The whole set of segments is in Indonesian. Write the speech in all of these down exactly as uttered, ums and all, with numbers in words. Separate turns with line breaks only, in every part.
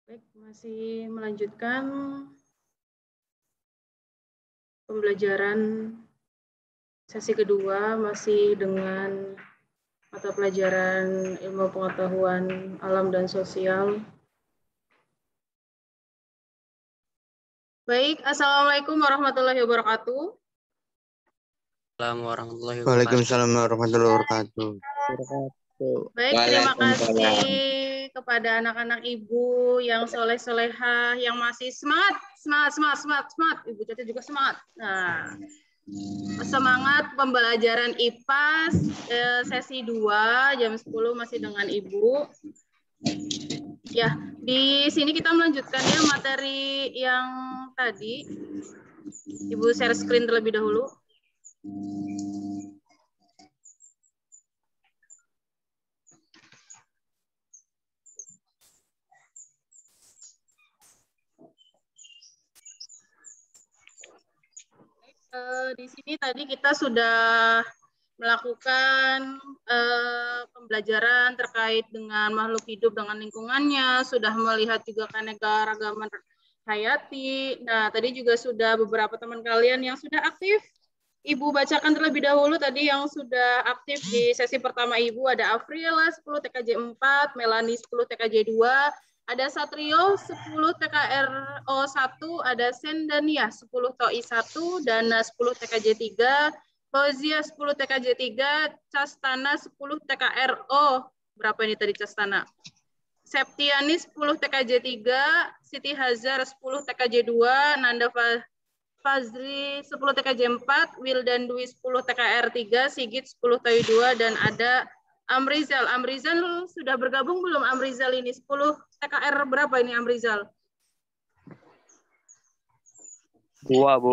Baik, masih melanjutkan pembelajaran sesi kedua masih dengan mata pelajaran ilmu pengetahuan alam dan sosial. Baik, Assalamualaikum warahmatullahi wabarakatuh.
Assalamualaikum warahmatullahi wabarakatuh.
Waalaikumsalam warahmatullahi wabarakatuh.
Baik, terima kasih kepada anak-anak ibu yang soleh-solehah, yang masih semangat, semangat, semangat, semangat, semangat. Ibu Caca juga semangat. Nah, semangat pembelajaran I P A S eh, sesi dua jam sepuluh masih dengan Ibu. Ya, di sini kita melanjutkan ya materi yang tadi. Ibu share screen terlebih dahulu. Uh, di sini tadi kita sudah melakukan uh, pembelajaran terkait dengan makhluk hidup dengan lingkungannya, sudah melihat juga keanekaragaman hayati. Nah, tadi juga sudah beberapa teman kalian yang sudah aktif. Ibu bacakan terlebih dahulu tadi yang sudah aktif di sesi pertama Ibu ada Afrila sepuluh T K J empat, Melani sepuluh T K J dua, ada Satrio sepuluh T K R O satu, ada Sendania sepuluh T O I satu, Dana sepuluh T K J tiga, Fauzia sepuluh T K J tiga, Castana sepuluh T K R O. Berapa ini tadi Castana? Septiani sepuluh T K J tiga, Siti Hazar sepuluh T K J dua, Nanda Fazri sepuluh T K J empat, Wildan Dwi sepuluh T K R tiga, Sigit sepuluh T O I dua, dan ada Amrizal. Amrizal sudah bergabung belum Amrizal ini? sepuluh T K R berapa ini Amrizal?
Dua, Bu.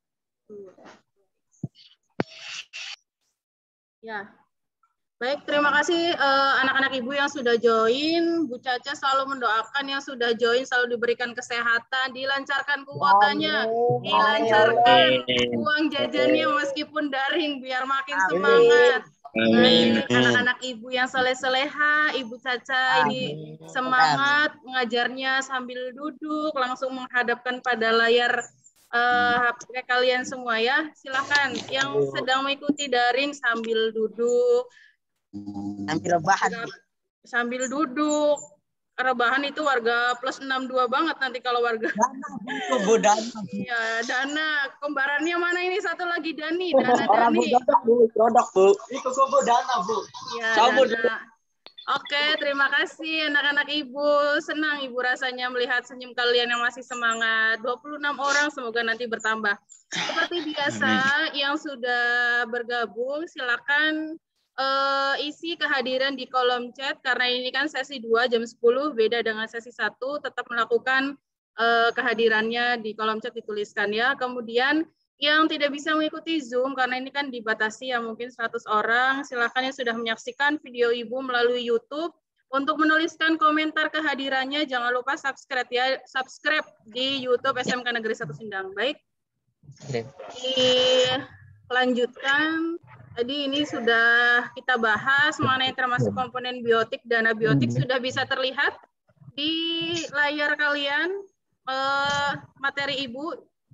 Ya. Baik, terima kasih anak-anak uh, ibu yang sudah join. Bu Caca selalu mendoakan yang sudah join selalu diberikan kesehatan, dilancarkan kuotanya, dilancarkan uang jajannya meskipun daring biar makin semangat. Baik, anak-anak ibu yang soleh-soleha, Ibu Caca ini semangat mengajarnya sambil duduk, langsung menghadapkan pada layar uh, H P kalian semua ya. Silakan yang sedang mengikuti daring sambil duduk.
Sambil rebahan.
Sambil duduk. Rebahan itu warga plus enam puluh dua banget nanti kalau warga.
Dana, Dana.
Iya, Dana. Kembarannya mana ini satu lagi Dani, Dana
Orang
Dani.
Bu, dodok Bu, dodok Bu. Itu Bu Dana Bu.
Iya, Dana. Oke, terima kasih anak-anak Ibu. Senang Ibu rasanya melihat senyum kalian yang masih semangat. dua puluh enam orang, semoga nanti bertambah. Seperti biasa, yang sudah bergabung silakan Uh, isi kehadiran di kolom chat karena ini kan sesi dua jam sepuluh beda dengan sesi satu, tetap melakukan uh, kehadirannya di kolom chat dituliskan ya. Kemudian yang tidak bisa mengikuti Zoom karena ini kan dibatasi ya mungkin seratus orang, silakan yang sudah menyaksikan video Ibu melalui YouTube untuk menuliskan komentar kehadirannya, jangan lupa subscribe ya, subscribe di YouTube S M K Negeri satu Sindang. Baik. Dilanjutkan. Jadi ini sudah kita bahas mengenai termasuk komponen biotik dan abiotik, sudah bisa terlihat di layar kalian eh, materi Ibu.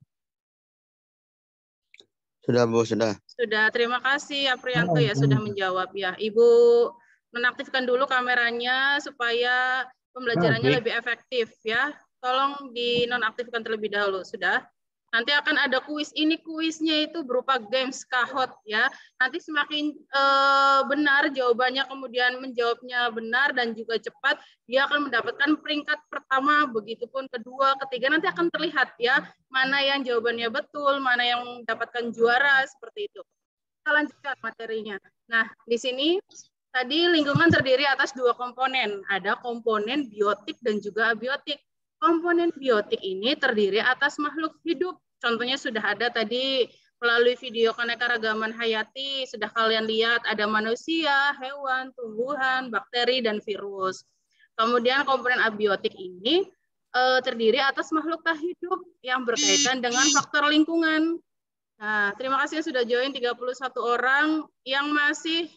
Sudah Bu, sudah.
Sudah, terima kasih Aprianto ya sudah menjawab ya. Ibu menaktifkan dulu kameranya supaya pembelajarannya lebih efektif ya. Tolong dinonaktifkan terlebih dahulu, sudah. Nanti akan ada kuis. Ini kuisnya itu berupa games Kahoot ya. Nanti semakin eh, benar jawabannya, kemudian menjawabnya benar dan juga cepat, dia akan mendapatkan peringkat pertama, begitupun kedua, ketiga, nanti akan terlihat ya mana yang jawabannya betul, mana yang mendapatkan juara, seperti itu. Kita lanjutkan materinya. Nah, di sini tadi lingkungan terdiri atas dua komponen. Ada komponen biotik dan juga abiotik. Komponen biotik ini terdiri atas makhluk hidup. Contohnya sudah ada tadi melalui video keanekaragaman hayati, sudah kalian lihat ada manusia, hewan, tumbuhan, bakteri, dan virus. Kemudian komponen abiotik ini eh, terdiri atas makhluk tak hidup yang berkaitan dengan faktor lingkungan. Nah, terima kasih yang sudah join tiga puluh satu orang yang masih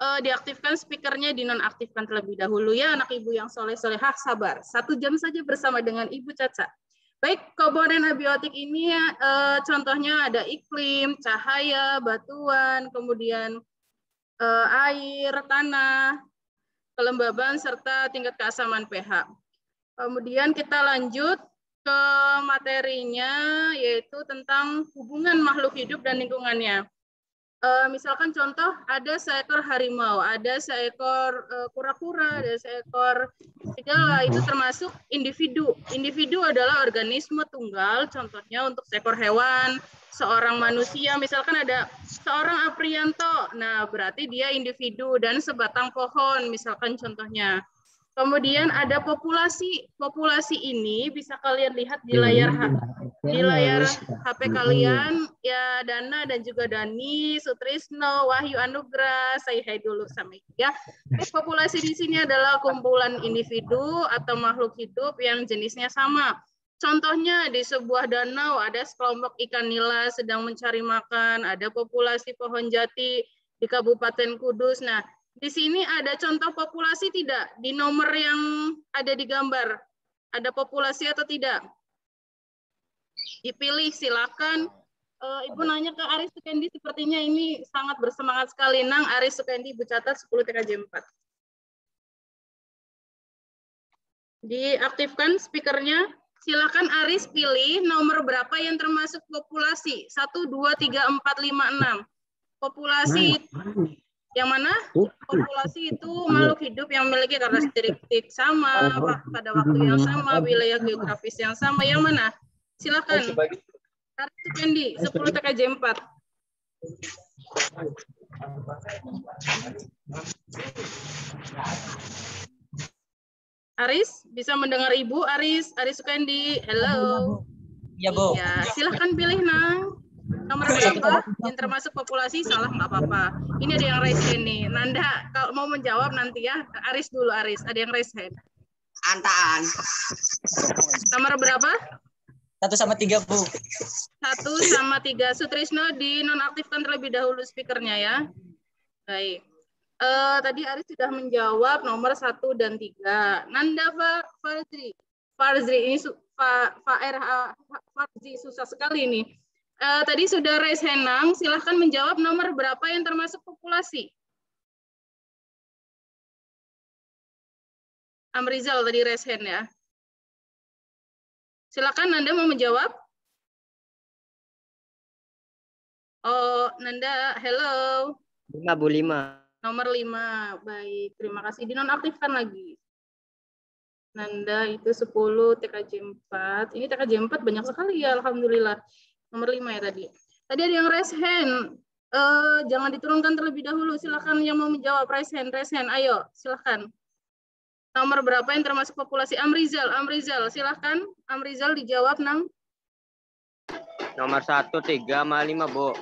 uh, diaktifkan speakernya, dinonaktifkan terlebih dahulu ya anak ibu yang soleh-solehah, sabar. Satu jam saja bersama dengan Ibu Caca. Baik, komponen abiotik ini uh, contohnya ada iklim, cahaya, batuan, kemudian uh, air, tanah, kelembaban, serta tingkat keasaman pH. Kemudian kita lanjut ke materinya, yaitu tentang hubungan makhluk hidup dan lingkungannya. E, misalkan contoh, ada seekor harimau, ada seekor kura-kura, e, ada seekor serigala, itu termasuk individu. Individu adalah organisme tunggal, contohnya untuk seekor hewan, seorang manusia, misalkan ada seorang Aprianto, nah berarti dia individu, dan sebatang pohon, misalkan contohnya. Kemudian ada populasi. Populasi ini bisa kalian lihat di layar di layar H P kalian ya, Dana dan juga Dani, Sutrisno, Wahyu Anugrah, saya hai dulu sama Ibu ya. Populasi di sini adalah kumpulan individu atau makhluk hidup yang jenisnya sama. Contohnya di sebuah danau ada sekelompok ikan nila sedang mencari makan, ada populasi pohon jati di Kabupaten Kudus. Nah, di sini ada contoh populasi tidak? Di nomor yang ada di gambar. Ada populasi atau tidak? Dipilih, silakan. Uh, Ibu nanya ke Aris Sukendi, sepertinya ini sangat bersemangat sekali. Nang, Aris Sukendi, Ibu catat sepuluh T K J empat. Diaktifkan speakernya. Silakan Aris pilih nomor berapa yang termasuk populasi. satu, dua, tiga, empat, lima, enam. Populasi yang mana? Populasi itu makhluk hidup yang memiliki karakteristik sama, pada waktu yang sama, wilayah geografis yang sama. Yang mana? Silakan. Aris Sukendi, sepuluh T K J empat. Aris, bisa mendengar Ibu? Aris, Aris Sukendi. Halo.
Ya, Bu.
Ya, silakan pilih, Nang. Nomor berapa yang termasuk populasi? Salah nggak apa-apa. Ini ada yang raise hand nih. Nanda, kalau mau menjawab nanti ya. Aris dulu, Aris. Ada yang raise hand.
Antaan.
Nomor berapa?
Satu sama tiga, Bu.
Satu sama tiga. Sutrisno dinonaktifkan terlebih dahulu speakernya ya. Baik. Uh, tadi Aris sudah menjawab nomor satu dan tiga. Nanda Farzri. Farzri ini Fa, Fa, Farzri susah sekali ini. Uh, tadi sudah raise hand, Nang. Silahkan menjawab nomor berapa yang termasuk populasi. Amrizal tadi raise hand ya. Silakan Nanda mau menjawab. Oh, Nanda, hello.
Lima, Bu, lima.
Nomor lima. Baik, terima kasih. Dinonaktifkan lagi. Nanda itu sepuluh, T K J empat. Ini T K J empat banyak sekali ya, alhamdulillah. Nomor lima ya tadi. Tadi ada yang raise hand. Uh, jangan diturunkan terlebih dahulu. Silakan yang mau menjawab. Raise hand, raise hand. Ayo, silakan. Nomor berapa yang termasuk populasi? Amrizal, Amrizal. Silakan. Amrizal dijawab, Nang.
Nomor satu, tiga, sama lima, Bu.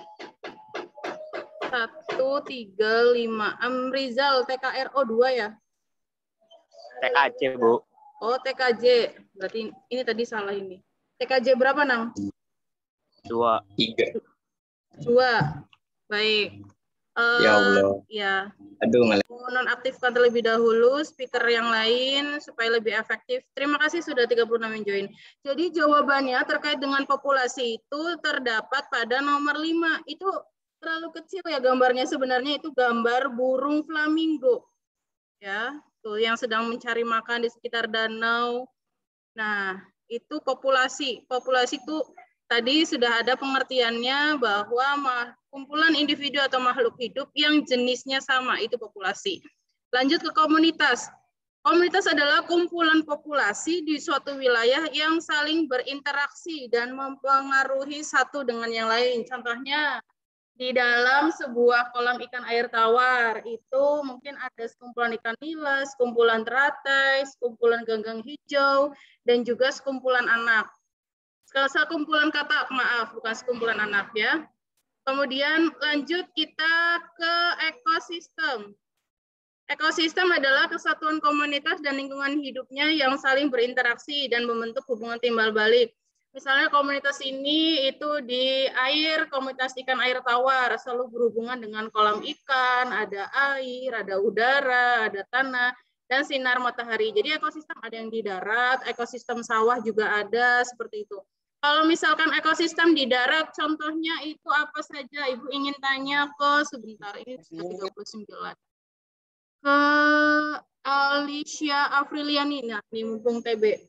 Satu, tiga, lima. Amrizal, T K R O dua ya?
T K J, Bu.
Oh, T K J. Berarti ini tadi salah ini. T K J berapa, Nang?
Dua. Tiga.
Dua. Baik. Uh,
Ya Allah.
Ya.
Aduh, malah.
Nonaktifkan terlebih dahulu speaker yang lain supaya lebih efektif. Terima kasih sudah tiga puluh enam yang join. Jadi jawabannya terkait dengan populasi itu terdapat pada nomor lima. Itu terlalu kecil ya gambarnya, sebenarnya itu gambar burung flamingo. Ya, tuh yang sedang mencari makan di sekitar danau. Nah, itu populasi. Populasi itu tadi sudah ada pengertiannya bahwa kumpulan individu atau makhluk hidup yang jenisnya sama, itu populasi. Lanjut ke komunitas. Komunitas adalah kumpulan populasi di suatu wilayah yang saling berinteraksi dan mempengaruhi satu dengan yang lain. Contohnya, di dalam sebuah kolam ikan air tawar, itu mungkin ada sekumpulan ikan nila, sekumpulan teratai, sekumpulan ganggang hijau, dan juga sekumpulan anak. Sekumpulan katak, maaf, bukan sekumpulan anak ya. Kemudian lanjut kita ke ekosistem. Ekosistem adalah kesatuan komunitas dan lingkungan hidupnya yang saling berinteraksi dan membentuk hubungan timbal balik. Misalnya komunitas ini itu di air, komunitas ikan air tawar, selalu berhubungan dengan kolam ikan, ada air, ada udara, ada tanah, dan sinar matahari. Jadi ekosistem ada yang di darat, ekosistem sawah juga ada, seperti itu. Kalau misalkan ekosistem di darat, contohnya itu apa saja? Ibu ingin tanya ke, sebentar, ini sudah tiga puluh sembilan. Ke Alicia Afriliani, nah ini mumpung T B.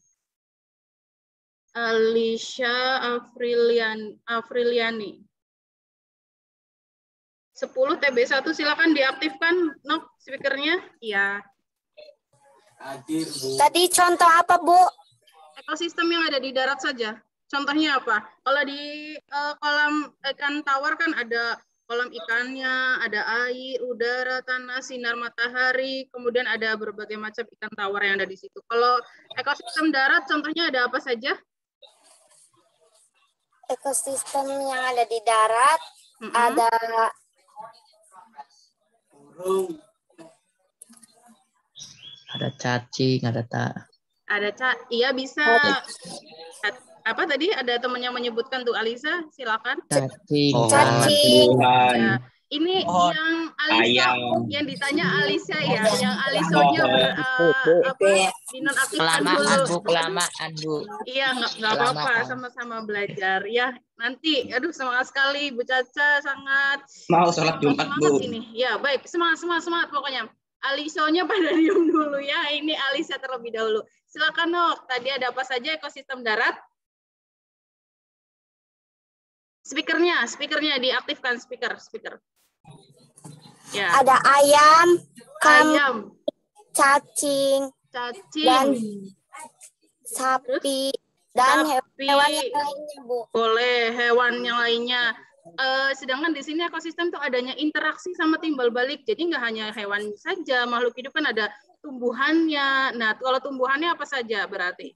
Alicia Afrilian, Afriliani. sepuluh T B satu silakan diaktifkan, Nok, speakernya. Iya.
Tadi contoh apa, Bu?
Ekosistem yang ada di darat saja. Contohnya apa? Kalau di uh, kolam ikan tawar kan ada kolam ikannya, ada air, udara, tanah, sinar matahari, kemudian ada berbagai macam ikan tawar yang ada di situ. Kalau ekosistem darat, contohnya ada apa saja?
Ekosistem yang ada di darat, mm-hmm. ada
ada cacing, ada tak.
Ada ca, iya bisa. Apa tadi? Ada teman yang menyebutkan tuh, Alisa, silakan.
Cacing.
Oh.
Cacing.
Ya. Ini oh. yang Alisa,
Ayam.
yang ditanya Alisa ya, yang Alisonya ber, uh, apa, dinonaktifkan dulu.
Kelamaan, Bu, kelamaan, Bu.
Iya, nggak nggak apa-apa, sama-sama belajar. Ya, nanti, aduh semangat sekali, Bu Caca, sangat.
Mau sholat Jumat,
semangat
Bu.
ini. Ya, baik, semangat, semangat, semangat pokoknya. Alisonya pada diem dulu ya, ini Alisa terlebih dahulu. Silakan, Nok. Tadi ada apa saja ekosistem darat? Speakernya, speakernya diaktifkan, speaker, speaker. Ya.
Ada ayam,
ayam,
cacing,
cacing,
dan sapi, dan
sapi.
hewan yang lainnya, Bu.
Boleh, hewan yang lainnya. Uh, sedangkan di sini ekosistem tuh adanya interaksi sama timbal balik. Jadi nggak hanya hewan saja, makhluk hidup kan ada tumbuhannya. Nah, kalau tumbuhannya apa saja berarti?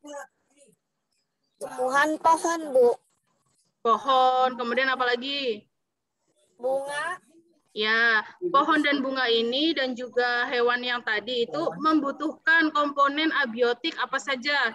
Tumbuhan pohon, Bu.
Pohon, kemudian apa lagi?
Bunga.
Ya, pohon dan bunga ini dan juga hewan yang tadi itu membutuhkan komponen abiotik apa saja?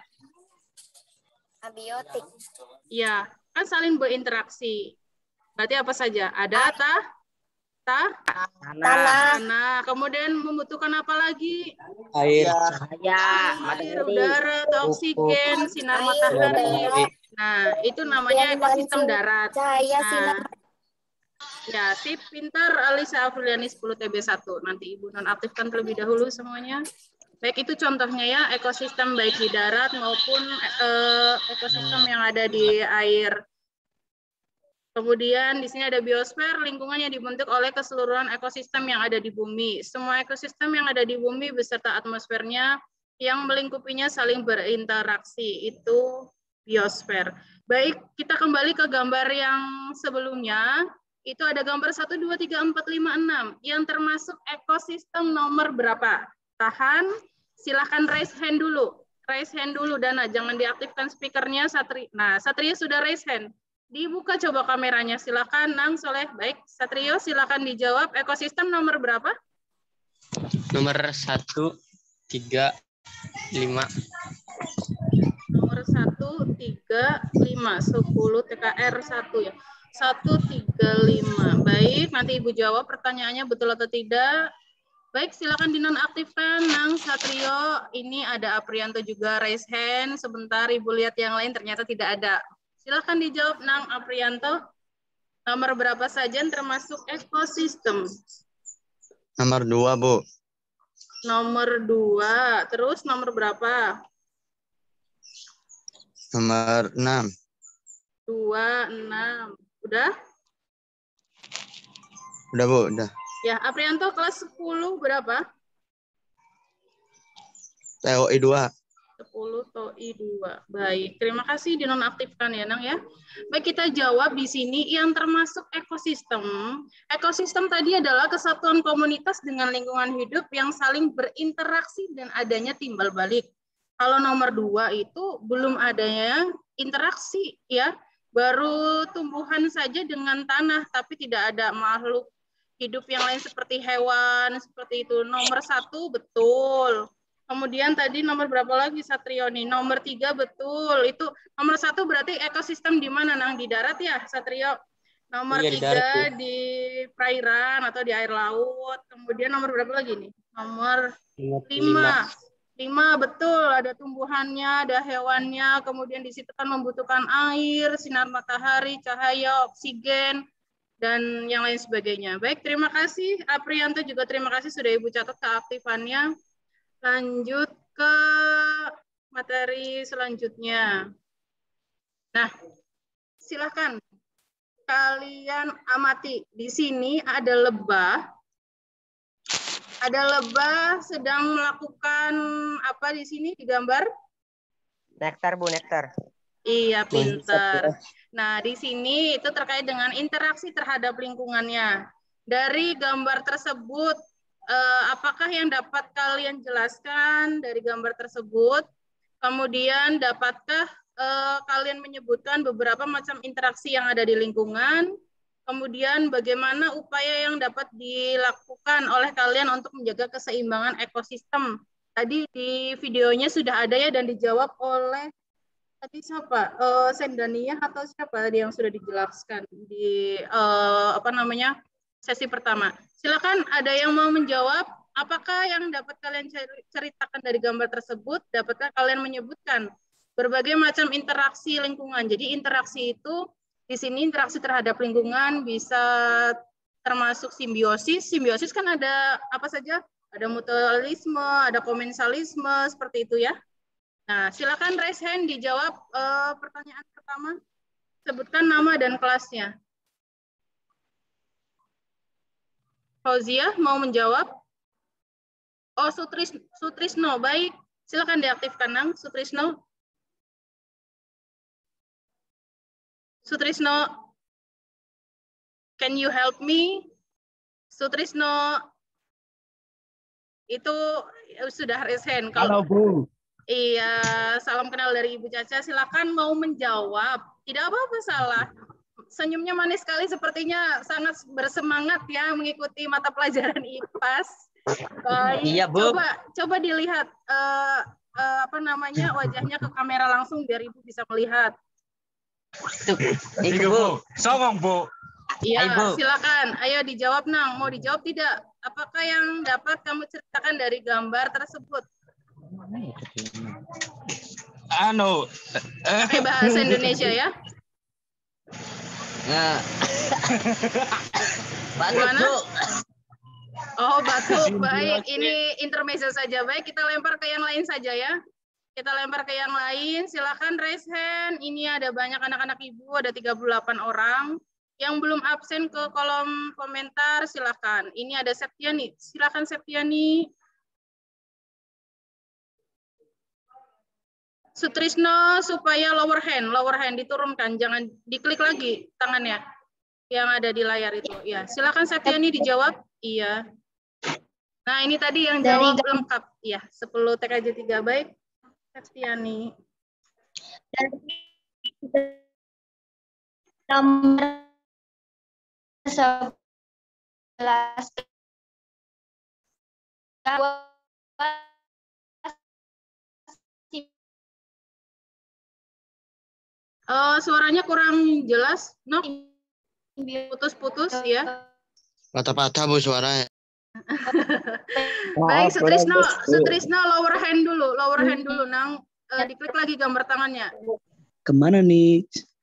Abiotik.
Ya, kan saling berinteraksi. Berarti apa saja? Ada ta? Ta?
Tanah.
Tanah. Kemudian membutuhkan apa lagi?
Air.
Air, udara, oksigen, sinar matahari. Nah, itu namanya ekosistem darat.
Cahaya sinar.
Nah, ya, sip, pintar Alisa Afriliani sepuluh T B satu. Nanti Ibu nonaktifkan terlebih dahulu semuanya. Baik, itu contohnya ya, ekosistem baik di darat maupun eh, ekosistem yang ada di air. Kemudian di sini ada biosfer, lingkungan yang dibentuk oleh keseluruhan ekosistem yang ada di bumi. Semua ekosistem yang ada di bumi beserta atmosfernya yang melingkupinya saling berinteraksi. Itu biosfer. Baik, kita kembali ke gambar yang sebelumnya. Itu ada gambar satu, dua, tiga, empat, lima, enam. Yang termasuk ekosistem nomor berapa? Tahan, silahkan raise hand dulu. Raise hand dulu, Dana. Jangan diaktifkan speakernya. Satri. Nah, Satria sudah raise hand. Dibuka coba kameranya, silakan Nang Soleh. Baik, Satrio silakan dijawab. Ekosistem nomor berapa?
Nomor satu, tiga, lima.
Nomor satu, tiga, lima, sepuluh T K R satu ya. Satu, tiga, lima. Baik, nanti Ibu jawab pertanyaannya betul atau tidak. Baik, silakan dinonaktifkan Nang Satrio. Ini ada Aprianto juga raise hand. Sebentar Ibu lihat yang lain ternyata tidak ada. Silakan dijawab Nang Aprianto. Nomor berapa saja termasuk ekosistem?
Nomor dua, Bu.
Nomor dua. Terus nomor berapa?
Nomor enam.
Dua, enam. Udah?
Udah, Bu. Udah.
Ya, Aprianto kelas sepuluh berapa?
T O I dua.
sepuluh T O I dua. Baik, terima kasih dinonaktifkan ya, Nang ya. Baik, kita jawab di sini yang termasuk ekosistem. Ekosistem tadi adalah kesatuan komunitas dengan lingkungan hidup yang saling berinteraksi dan adanya timbal balik. Kalau nomor dua itu belum adanya interaksi ya, baru tumbuhan saja dengan tanah, tapi tidak ada makhluk hidup yang lain seperti hewan, seperti itu. Nomor satu betul. Kemudian tadi nomor berapa lagi Satrio nih? Nomor tiga betul. Itu nomor satu berarti ekosistem di mana, Nang? Di darat ya, Satrio? Nomor
Iya, di darat,
tiga
Bu.
di perairan atau di air laut. Kemudian nomor berapa lagi nih? Nomor lima. Lima betul, ada tumbuhannya, ada hewannya, kemudian di situ kan membutuhkan air, sinar matahari, cahaya, oksigen, dan yang lain sebagainya. Baik, terima kasih Aprianto, juga terima kasih sudah Ibu catat keaktifannya. Lanjut ke materi selanjutnya. Nah, silakan kalian amati. Di sini ada lebah. Ada lebah sedang melakukan apa di sini digambar?
Nektar, Bu, nektar.
Iya, pintar. Nah, di sini itu terkait dengan interaksi terhadap lingkungannya. Dari gambar tersebut, eh, apakah yang dapat kalian jelaskan dari gambar tersebut? Kemudian, dapatkah eh, kalian menyebutkan beberapa macam interaksi yang ada di lingkungan? Kemudian bagaimana upaya yang dapat dilakukan oleh kalian untuk menjaga keseimbangan ekosistem? Tadi di videonya sudah ada ya dan dijawab oleh tadi siapa? Uh, Sendania atau siapa tadi yang sudah dijelaskan di uh, apa namanya sesi pertama? Silakan ada yang mau menjawab. Apakah yang dapat kalian ceritakan dari gambar tersebut? Dapatkah kalian menyebutkan berbagai macam interaksi lingkungan? Jadi interaksi itu di sini interaksi terhadap lingkungan bisa termasuk simbiosis. Simbiosis kan ada apa saja? Ada mutualisme, ada komensalisme, seperti itu ya. Nah, silakan raise hand dijawab uh, pertanyaan pertama. Sebutkan nama dan kelasnya. Fauzia mau menjawab? Oh, Sutris, Sutrisno, baik. Silakan diaktifkan, Nang. Sutrisno. Sutrisno, can you help me? Sutrisno, itu sudah raise hand.
Halo, Bu.
Iya, salam kenal dari Ibu Caca. Silakan mau menjawab. Tidak apa-apa salah. Senyumnya manis sekali, sepertinya sangat bersemangat ya mengikuti mata pelajaran I P A S. Baik,
Iya, Bu.
coba coba dilihat uh, uh, apa namanya wajahnya ke kamera langsung biar Ibu bisa melihat.
Ibu, Bu. Songong, Bu.
Iya,
Ayo,
silakan. Ayo dijawab, Nang. Mau dijawab tidak? Apakah yang dapat kamu ceritakan dari gambar tersebut?
Anu.
Pakai bahasa Indonesia ya.
Nah. Batuk,
Gimana?
Bu.
Oh, batuk. Baik, ini intermezzo saja. Baik, kita lempar ke yang lain saja ya. Kita lempar ke yang lain. Silakan raise hand. Ini ada banyak anak-anak Ibu, ada tiga puluh delapan orang. Yang belum absen ke kolom komentar, silakan. Ini ada Septiani. Silakan Septiani. Sutrisno, supaya lower hand, lower hand diturunkan, jangan diklik lagi tangannya yang ada di layar itu. Ya, silakan Septiani dijawab. Iya. Nah, ini tadi yang jawab dari lengkap. Ya, sepuluh T K J tiga baik. Septiani.
Nomor sebelas
uh, suaranya kurang jelas, no? Putus-putus ya.
Patah-patah Bu suaranya.
Baik, Sutrisno, Sutrisno lower hand dulu, lower hand dulu, Nang. Uh, diklik lagi gambar tangannya.
Kemana nih?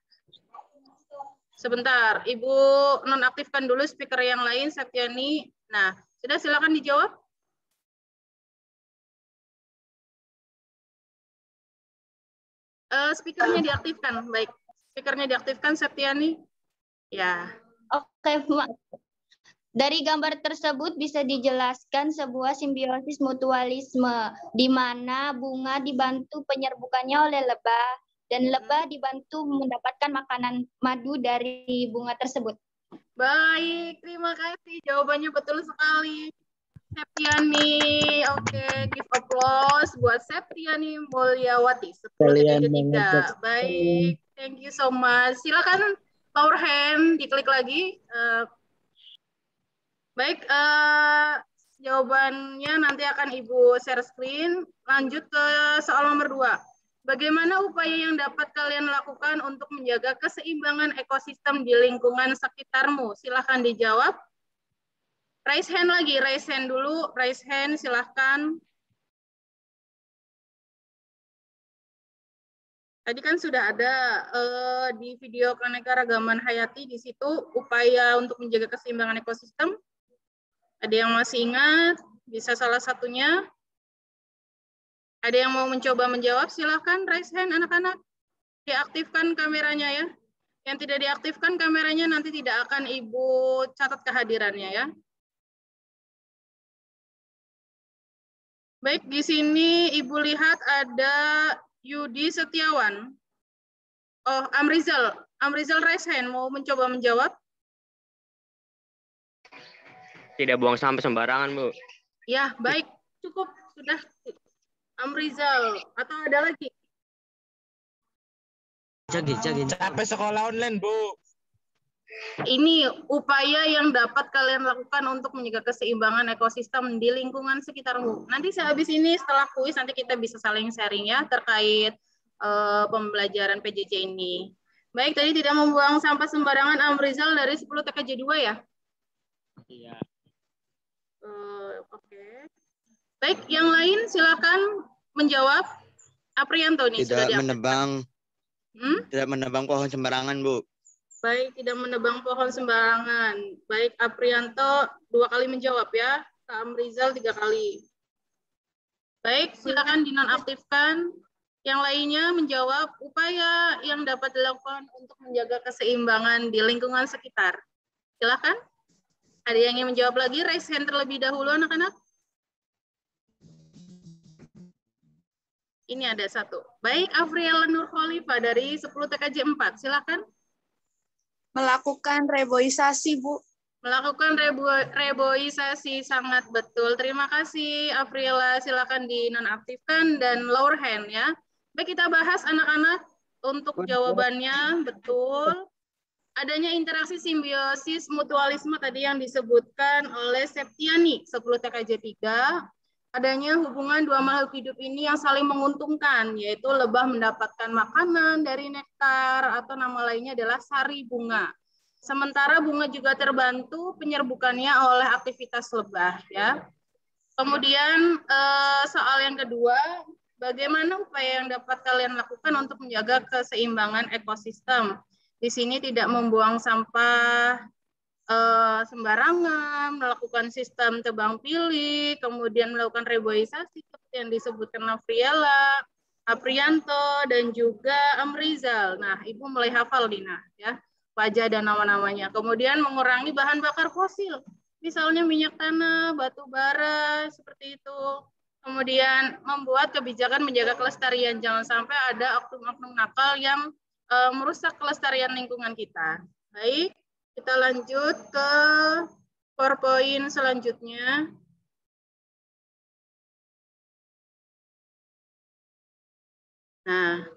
Sebentar, Ibu nonaktifkan dulu speaker yang lain, Septiani. Nah, sudah silakan dijawab. Uh, speakernya diaktifkan, baik. Speakernya diaktifkan, Septiani. Ya.
Oke, Mak. Dari gambar tersebut bisa dijelaskan sebuah simbiosis mutualisme, di mana bunga dibantu penyerbukannya oleh lebah, dan lebah dibantu mendapatkan makanan madu dari bunga tersebut.
Baik, terima kasih. Jawabannya betul sekali. Septiani, oke, give applause buat Septiani Mulyawati. sepuluh tiga. Baik, thank you so much. Silakan lower hand, diklik lagi. Uh, baik, uh, Jawabannya nanti akan Ibu share screen. Lanjut ke soal nomor dua. Bagaimana upaya yang dapat kalian lakukan untuk menjaga keseimbangan ekosistem di lingkungan sekitarmu? Silahkan dijawab. Raise hand lagi, raise hand dulu. Raise hand, silahkan. Tadi kan sudah ada eh, di video keanekaragaman hayati, di situ upaya untuk menjaga keseimbangan ekosistem. Ada yang masih ingat? Bisa salah satunya? Ada yang mau mencoba menjawab? Silahkan raise hand anak-anak. Diaktifkan kameranya ya. Yang tidak diaktifkan kameranya nanti tidak akan Ibu catat kehadirannya ya. Baik, di sini Ibu lihat ada Yudi Setiawan. Oh, Amrizal. Amrizal raise hand. Mau mencoba menjawab?
Tidak buang sampah sembarangan, Bu.
Ya, baik. Cukup. Sudah. Amrizal. Atau ada lagi?
Capek sekolah online, Bu.
Ini upaya yang dapat kalian lakukan untuk menjaga keseimbangan ekosistem di lingkungan sekitarmu. Nanti sehabis ini setelah kuis nanti kita bisa saling sharing ya terkait uh, pembelajaran P J J ini. Baik, tadi tidak membuang sampah sembarangan Amrizal dari sepuluh T K J dua ya?
Iya.
Uh, Oke. Okay. Baik, yang lain silakan menjawab. Aprianto nih
Tidak
sudah
menebang,
hmm?
tidak menebang pohon sembarangan, Bu.
Baik, tidak menebang pohon sembarangan. Baik, Aprianto dua kali menjawab ya. Kak Amrizal tiga kali. Baik, silakan dinonaktifkan. Yang lainnya menjawab upaya yang dapat dilakukan untuk menjaga keseimbangan di lingkungan sekitar. Silakan. Ada yang ingin menjawab lagi? Raise hand terlebih dahulu, anak-anak. Ini ada satu. Baik, Afriela Nurkhalifa dari sepuluh T K J empat. Silakan.
Melakukan reboisasi, Bu.
Melakukan rebo, reboisasi, sangat betul. Terima kasih, Afriela. Silakan dinonaktifkan dan lower hand ya. Baik, kita bahas anak-anak untuk jawabannya. Betul. Adanya interaksi simbiosis mutualisme tadi yang disebutkan oleh Septiani, sepuluh T K J tiga. Adanya hubungan dua makhluk hidup ini yang saling menguntungkan, yaitu lebah mendapatkan makanan dari nektar atau nama lainnya adalah sari bunga. Sementara bunga juga terbantu penyerbukannya oleh aktivitas lebah. Ya. Kemudian eh, soal yang kedua, bagaimana upaya yang dapat kalian lakukan untuk menjaga keseimbangan ekosistem? Di sini tidak membuang sampah Uh, sembarangan, melakukan sistem tebang pilih, kemudian melakukan reboisasi seperti yang disebutkan Afriela, Aprianto, dan juga Amrizal. Nah, Ibu mulai hafal, Dina, ya, wajah dan nama-namanya. Kemudian mengurangi bahan bakar fosil, misalnya minyak tanah, batu bara, seperti itu. Kemudian membuat kebijakan menjaga kelestarian, jangan sampai ada oknum-oknum nakal yang uh, merusak kelestarian lingkungan kita. Baik. Kita lanjut ke PowerPoint selanjutnya. Nah,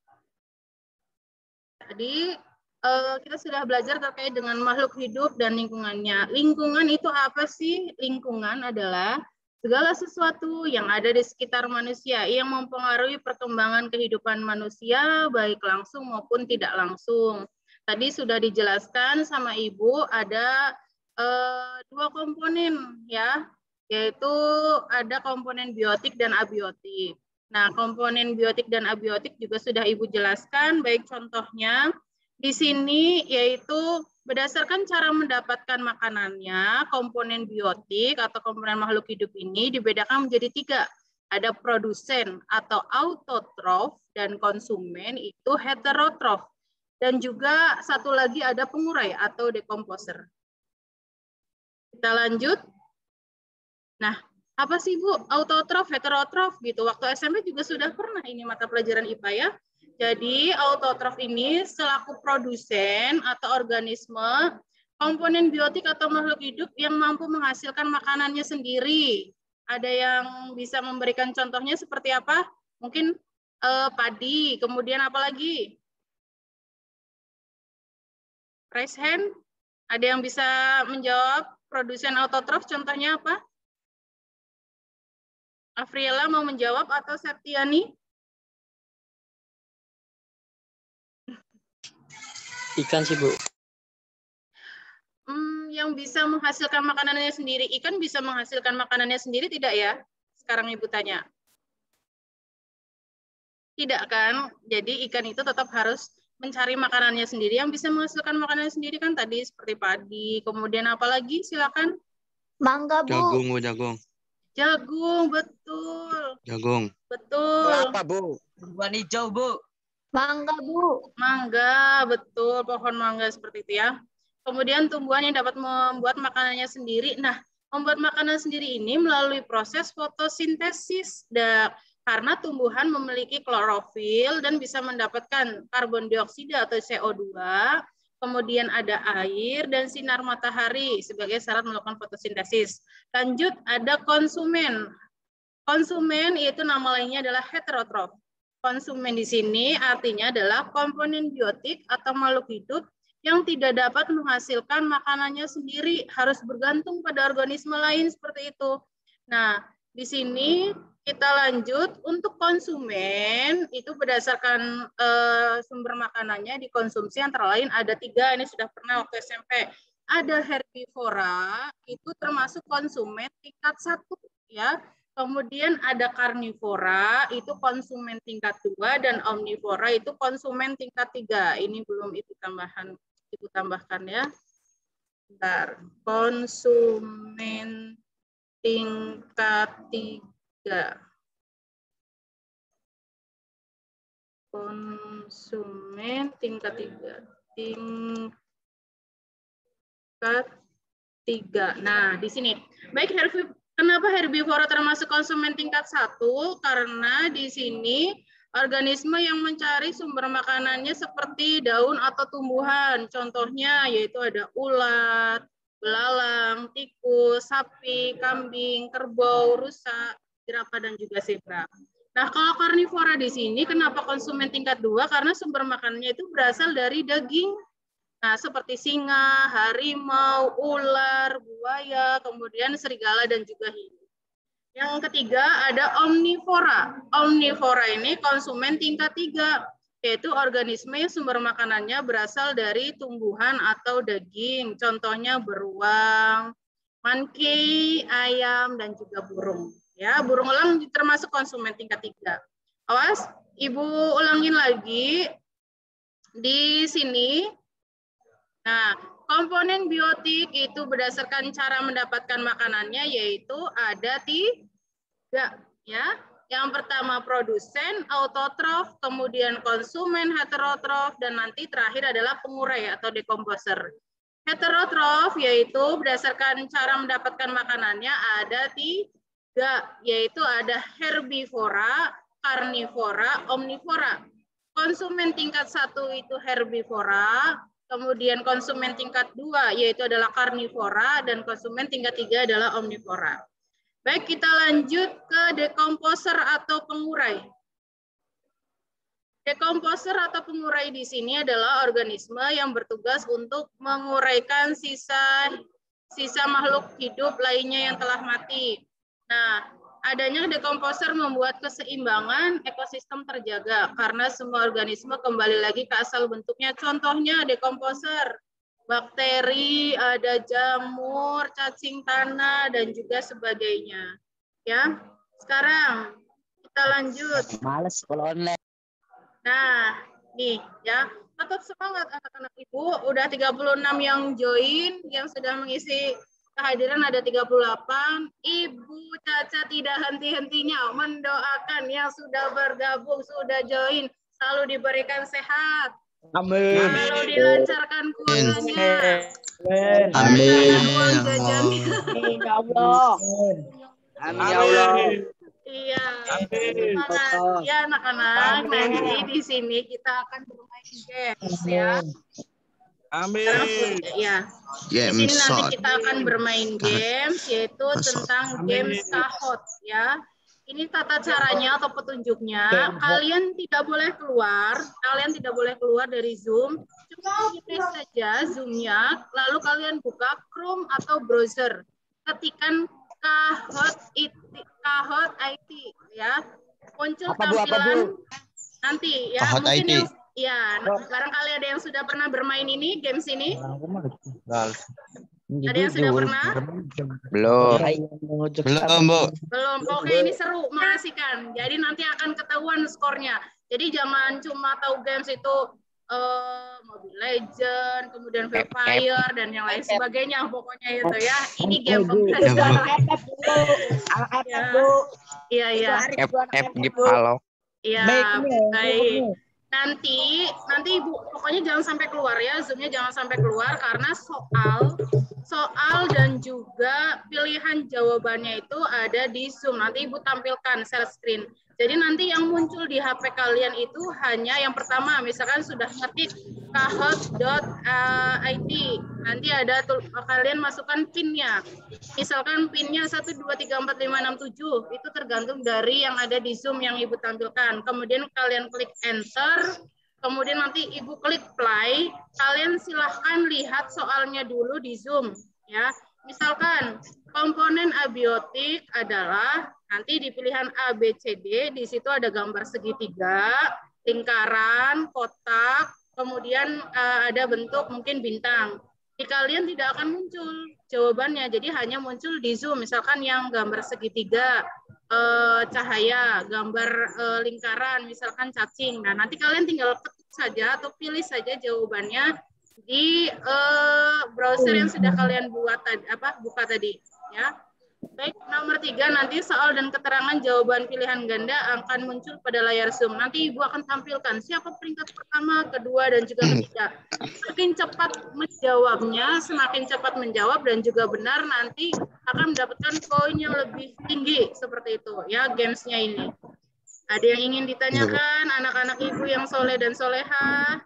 tadi uh, kita sudah belajar terkait dengan makhluk hidup dan lingkungannya. Lingkungan itu apa sih? Lingkungan adalah segala sesuatu yang ada di sekitar manusia yang mempengaruhi perkembangan kehidupan manusia, baik langsung maupun tidak langsung. Tadi sudah dijelaskan sama Ibu ada eh, dua komponen ya, yaitu ada komponen biotik dan abiotik. Nah, komponen biotik dan abiotik juga sudah Ibu jelaskan, baik contohnya di sini yaitu berdasarkan cara mendapatkan makanannya, komponen biotik atau komponen makhluk hidup ini dibedakan menjadi tiga. Ada produsen atau autotrof dan konsumen itu heterotrof. Dan juga satu lagi ada pengurai atau dekomposer. Kita lanjut. Nah, apa sih Bu? Autotrof, heterotrof gitu. Waktu S M P juga sudah pernah ini mata pelajaran I P A ya. Jadi autotrof ini selaku produsen atau organisme komponen biotik atau makhluk hidup yang mampu menghasilkan makanannya sendiri. Ada yang bisa memberikan contohnya seperti apa? Mungkin eh, padi, kemudian apa lagi? Raise hand. Ada yang bisa menjawab produsen autotrof contohnya apa? Afriela mau menjawab atau Septiani?
Ikan sih, Bu.
Hmm, yang bisa menghasilkan makanannya sendiri. Ikan bisa menghasilkan makanannya sendiri tidak ya? Sekarang Ibu tanya. Tidak kan? Jadi ikan itu tetap harus mencari makanannya sendiri. Yang bisa menghasilkan makanannya sendiri kan tadi seperti padi. Kemudian apa lagi? Silakan.
Mangga, Bu.
Jagung, Bu, jagung.
Jagung, betul.
Jagung.
Betul.
Apa, Bu?
Tumbuhan hijau, Bu.
Mangga, Bu.
Mangga, betul. Pohon mangga seperti itu ya. Kemudian tumbuhan yang dapat membuat makanannya sendiri. Nah, membuat makanan sendiri ini melalui proses fotosintesis. Da, karena tumbuhan memiliki klorofil dan bisa mendapatkan karbon dioksida atau C O dua. Kemudian ada air dan sinar matahari sebagai syarat melakukan fotosintesis. Lanjut, ada konsumen. Konsumen itu nama lainnya adalah heterotrof. Konsumen di sini artinya adalah komponen biotik atau makhluk hidup yang tidak dapat menghasilkan makanannya sendiri, harus bergantung pada organisme lain seperti itu. Nah, di sini kita lanjut untuk konsumen itu berdasarkan uh, sumber makanannya dikonsumsi antara lain ada tiga, ini sudah pernah waktu S M P. Ada herbivora, itu termasuk konsumen tingkat satu ya. Kemudian ada karnivora, itu konsumen tingkat dua, dan omnivora itu konsumen tingkat tiga. Ini belum itu tambahan, itu tambahkan ya. Bentar. Konsumen tingkat tiga. Konsumen tingkat tiga. Tingkat tiga. Nah, di sini. Baik, herbivora. Kenapa herbivora termasuk konsumen tingkat satu? Karena di sini organisme yang mencari sumber makanannya seperti daun atau tumbuhan. Contohnya yaitu ada ulat, belalang, tikus, sapi, kambing, kerbau, rusa, jerapah, dan juga zebra. Nah, kalau karnivora di sini kenapa konsumen tingkat dua? Karena sumber makanannya itu berasal dari daging. Nah, seperti singa, harimau, ular, buaya, kemudian serigala, dan juga hiu. Yang ketiga ada omnivora. Omnivora ini konsumen tingkat tiga, yaitu organisme yang sumber makanannya berasal dari tumbuhan atau daging. Contohnya beruang, monkey, ayam, dan juga burung. Ya, burung elang termasuk konsumen tingkat tiga. Awas, Ibu ulangin lagi di sini. Nah, komponen biotik itu berdasarkan cara mendapatkan makanannya yaitu ada tiga ya. Yang pertama produsen, autotrof, kemudian konsumen heterotrof, dan nanti terakhir adalah pengurai atau dekomposer. Heterotrof yaitu berdasarkan cara mendapatkan makanannya ada tiga, yaitu ada herbivora, karnivora, omnivora. Konsumen tingkat satu itu herbivora. Kemudian konsumen tingkat dua yaitu adalah karnivora, dan konsumen tingkat tiga adalah omnivora. Baik, kita lanjut ke dekomposer atau pengurai. Dekomposer atau pengurai di sini adalah organisme yang bertugas untuk menguraikan sisa sisa makhluk hidup lainnya yang telah mati. Nah, adanya dekomposer membuat keseimbangan ekosistem terjaga karena semua organisme kembali lagi ke asal bentuknya. Contohnya dekomposer, bakteri, ada jamur, cacing tanah, dan juga sebagainya. Ya, sekarang kita lanjut.
Males kalau online.
Nah, nih ya, tetap semangat anak-anak Ibu. Udah tiga puluh enam yang join, yang sudah mengisi kehadiran ada tiga puluh delapan. Ibu Caca tidak henti-hentinya mendoakan yang sudah bergabung, sudah join, selalu diberikan sehat.
Amin.
Selalu dilancarkan kuliahnya.
Amin.
Uang jajannya.
Amin ya Allah.
Amin ya Allah.
Iya. Semangat ya anak-anak. Nanti di sini kita akan bermain games ya.
Amin.
Ya. Di
Game
sini nanti
shot.
kita akan bermain games yaitu tentang games kahot ya. Ini tata caranya atau petunjuknya. Kalian tidak boleh keluar, kalian tidak boleh keluar dari Zoom. Cuma refresh saja Zoom-nya, lalu kalian buka Chrome atau browser. Ketikan kahot itu Kahoot I T ya. Muncul
Apa, Bu? Apa,
tampilan
Bu?
nanti ya.
Kahoot
Mungkin
I T.
yang ya, barangkali ada yang sudah pernah bermain ini, games ini. Ada yang sudah pernah?
Belum.
Belum, Bu.
Belum. Oke, ini seru, mengasihkan. Jadi nanti akan ketahuan skornya. Jadi jangan cuma tahu games itu eh, Mobile Legend, kemudian Free Fire dan yang lain sebagainya. Pokoknya itu ya. Ini game pembelajaran. Ya. Iya, iya.
F F gitu halo.
Iya, baik. Nanti, nanti Ibu, pokoknya jangan sampai keluar ya, Zoom-nya jangan sampai keluar karena soal, soal dan juga pilihan jawabannya itu ada di Zoom. Nanti Ibu tampilkan share screen. Jadi nanti yang muncul di H P kalian itu hanya yang pertama, misalkan sudah ngetik kahoot dot I T. Nanti ada tuh, kalian masukkan PIN-nya. Misalkan PIN-nya satu dua tiga empat lima enam tujuh, itu tergantung dari yang ada di Zoom yang Ibu tampilkan. Kemudian kalian klik enter, kemudian nanti Ibu klik play, kalian silahkan lihat soalnya dulu di Zoom. Ya, misalkan komponen abiotik adalah nanti di pilihan A, B, C, D, di situ ada gambar segitiga, lingkaran, kotak, kemudian uh, ada bentuk mungkin bintang. Di kalian tidak akan muncul jawabannya, jadi hanya muncul di Zoom. Misalkan yang gambar segitiga, uh, cahaya, gambar uh, lingkaran, misalkan cacing. Nah, nanti kalian tinggal ketik saja atau pilih saja jawabannya di uh, browser yang sudah kalian buat tadi, apa buka tadi, ya. Baik, nomor tiga nanti soal dan keterangan jawaban pilihan ganda akan muncul pada layar Zoom. Nanti Ibu akan tampilkan siapa peringkat pertama, kedua, dan juga ketiga. Semakin cepat menjawabnya, semakin cepat menjawab dan juga benar, nanti akan mendapatkan poin yang lebih tinggi seperti itu. Ya, gamesnya ini. Ada yang ingin ditanyakan, anak-anak Ibu yang soleh dan soleha?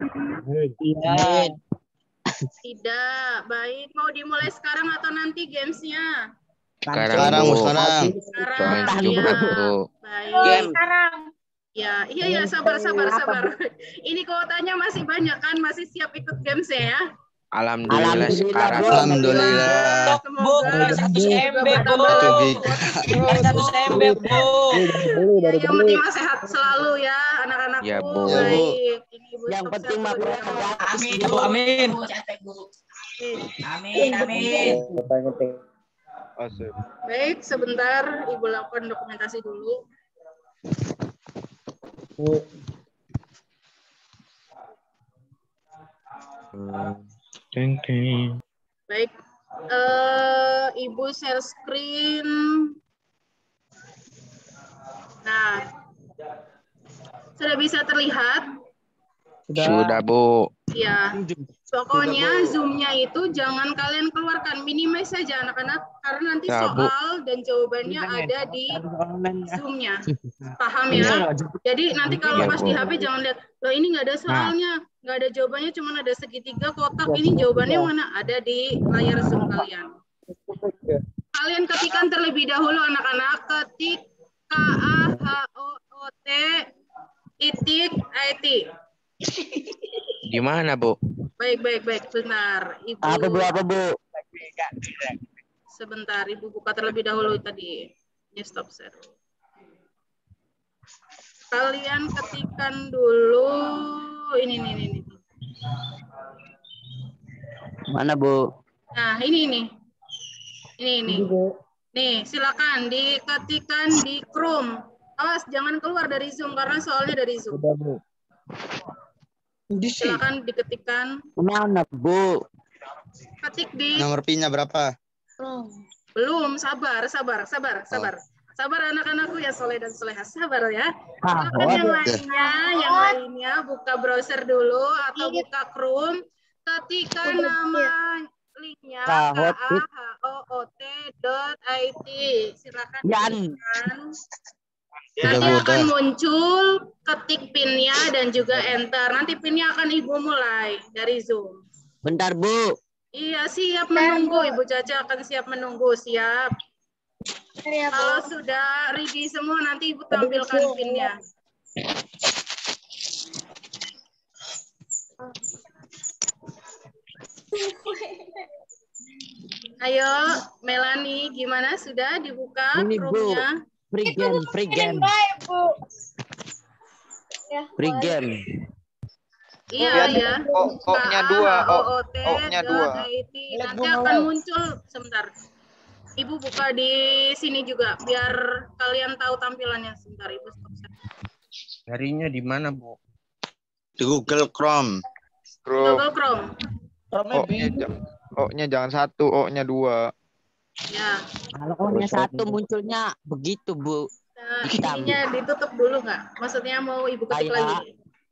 Iya.
Tidak. Baik, mau dimulai sekarang atau nanti gamesnya?
Sekarang, Bu. Sekarang.
Sekarang,
Coba,
ya.
Bu.
Baik. Ya, iya, iya, sabar, sabar, sabar. Ini kuotanya masih banyak kan? Masih siap ikut gamesnya ya?
Alhamdulillah,
Alhamdulillah,
sekarang.
Bu.
Alhamdulillah.
Semoga
seratus M B, Bu.
Itu Bika.
seratus M B, Bu.
ya, yang penting mah sehat selalu ya, anak-anakku.
Ya, Bu.
Baik. Ini Ibu
Yang
sukses
penting mah
terus.
Amin, Bu. Amin. Amin, amin.
Baik, sebentar Ibu lakukan dokumentasi dulu. Baik, uh, Ibu share screen. Nah, sudah bisa terlihat?
Sudah, Bu.
Ya, pokoknya Zoom-nya itu jangan kalian keluarkan, minimize saja anak-anak, karena nanti
Ya, Bu.
soal dan jawabannya ada di Zoom-nya. Paham ya? Jadi nanti kalau
Ya,
pas
Bu.
di H P jangan lihat, loh ini nggak ada soalnya, nggak ada jawabannya, cuma ada segitiga kotak, ini jawabannya mana? Ada di layar Zoom kalian. Kalian ketikkan terlebih dahulu anak-anak, ketik K A H O O T titik I T.
Gimana, Bu?
Baik, baik, baik. Benar. Ibu.
Apa, Bu? Apa, Bu?
Sebentar, Ibu buka terlebih dahulu tadi. Ini stop share. Kalian ketikkan dulu. Ini, ini, ini. ini.
Mana, Bu?
Nah, ini, ini. Ini, ini. Nih, silakan diketikkan di Chrome. Awas, jangan keluar dari Zoom karena soalnya dari Zoom. Silakan diketikkan.
Mana, Bu?
Ketik di.
Nomor PIN-nya berapa?
Belum, sabar, sabar, sabar, sabar. Sabar anak-anakku ya soleh dan soleha, sabar ya.
Ah,
Silakan yang lainnya, yang lainnya buka browser dulu atau buka Chrome, ketikkan nama linknya K A H O O T dot I T. Silakan ketikkan. Nanti akan muncul ketik PIN-nya dan juga enter. Nanti PIN-nya akan Ibu mulai dari Zoom.
Bentar, Bu.
Iya, siap menunggu. Ibu Caca akan siap menunggu. Siap. Kalau sudah ready semua, nanti Ibu tampilkan PIN-nya. Ayo, Melani, gimana? Sudah dibuka
Ini, Bu.
roomnya?
Free game, free game. Free game.
Iya,
Lihat,
ya.
O- O-nya dua, O- O-nya dua.
Nanti akan muncul sebentar. Ibu buka di sini juga biar kalian tahu tampilannya. Sebentar, Ibu stop.
Carinya di mana, Bu?
Di Google Chrome.
Bro,
Google Chrome.
O-nya ja- O-nya jangan satu, O-nya dua.
Ya.
Kalau O-nya satu munculnya begitu, Bu.
Nah,
Hitam.
ininya ditutup dulu nggak? Maksudnya mau Ibu ketik
Kayak-
lagi?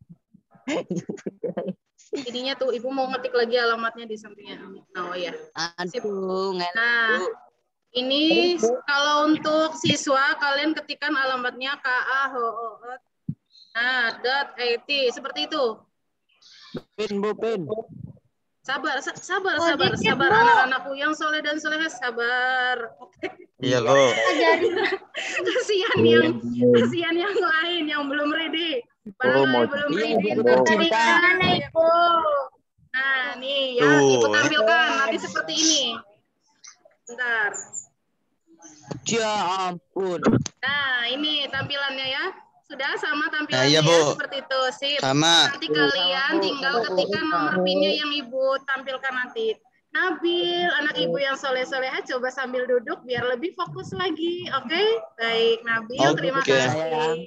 Ininya tuh Ibu mau ngetik lagi alamatnya di sampingnya. Oh ya.
Aduh, ngelak.
Nah, ini kalau untuk siswa kalian ketikkan alamatnya K A H O O nah dot I T seperti itu.
Pin, Bu, pin.
Sabar, sa- sabar,
Oh,
sabar,
dikit,
sabar
Bu.
anak-anakku yang soleh dan solehah sabar. Oke.
Iya, Bu.
Kasihan yang kasihan yang lain yang belum ready. Padahal
Oh, mau-
belum
Iya,
ready.
Ibu
tapi
tercinta.
mana, Ibu? Nah, nih ya,
Tuh.
Ibu tampilkan nanti seperti ini. Bentar.
Ya ampun.
Nah, ini tampilannya ya. Sudah sama tampilannya
Nah, iya,
ya,
Bu.
seperti itu. Sip.
Sama.
Nanti kalian tinggal ketikkan nomor pinnya yang Ibu tampilkan nanti. Nabil, anak Ibu yang soleh-soleha, coba sambil duduk biar lebih fokus lagi. Oke? Baik, Nabil, terima
Oke.
kasih.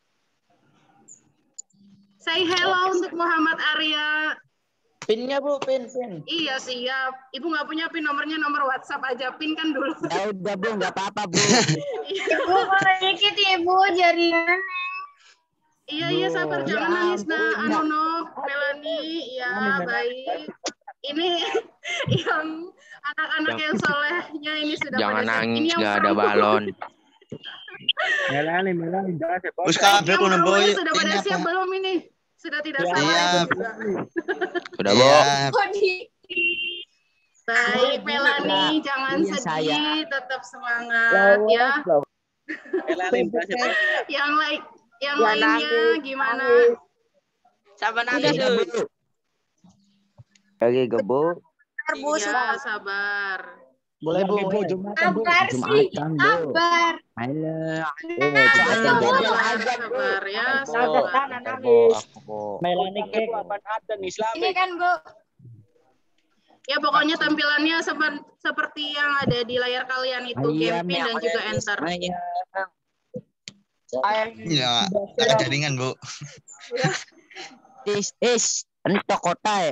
Say hello untuk Muhammad Arya.
Pinnya, Bu, pin, pin.
Iya, siap. Ibu nggak punya pin nomornya, nomor WhatsApp aja. Pin kan dulu.
Ya udah, Bu, nggak apa-apa, Bu.
Ibu, dikit Ibu jaringan.
Iya, iya, sabar. Jangan
Ya
nangis, nah.
ampun,
Anu, no. Melani. Ya, baik. Ini yang anak-anak yang solehnya ini sudah
Jangan
pada siap.
nangis,
Ini yang
nggak ada
perempuan.
balon.
Melani, Melani, jangan sepotong.
Terus kabel
Yang
aku
perempuan
nemboy.
sudah pada
Ini
siap
apa?
belum ini? Sudah tidak sabar
Iya.
juga.
Sudah, Bu.
Iya.
Baik, Melani, jangan
Iya,
sedih,
saya.
tetap semangat ya.
Melani, jangan sepotong.
Yang lain, yang
Ya,
lainnya
nangis,
gimana?
Sama
Udah,
nangis,
Bu.
Bu.
Lagi gebuk.
Iya, sabar.
Boleh, Bu. Jumatan, Bu.
Jumatan, Bu.
Sabar.
Halo.
Sabar,
Jadwal azan, Bu.
sabar ya,
Sabar,
sabar.
tanah nangis.
Melani, kek. Kapan ada nih, Islam?
Ini kan, Bu.
Ya pokoknya tampilannya sepen- seperti yang ada di layar kalian itu, game pin dan juga enter.
Iya. Ada jaringan, Bu.
Is, is. Ini Tokota ya?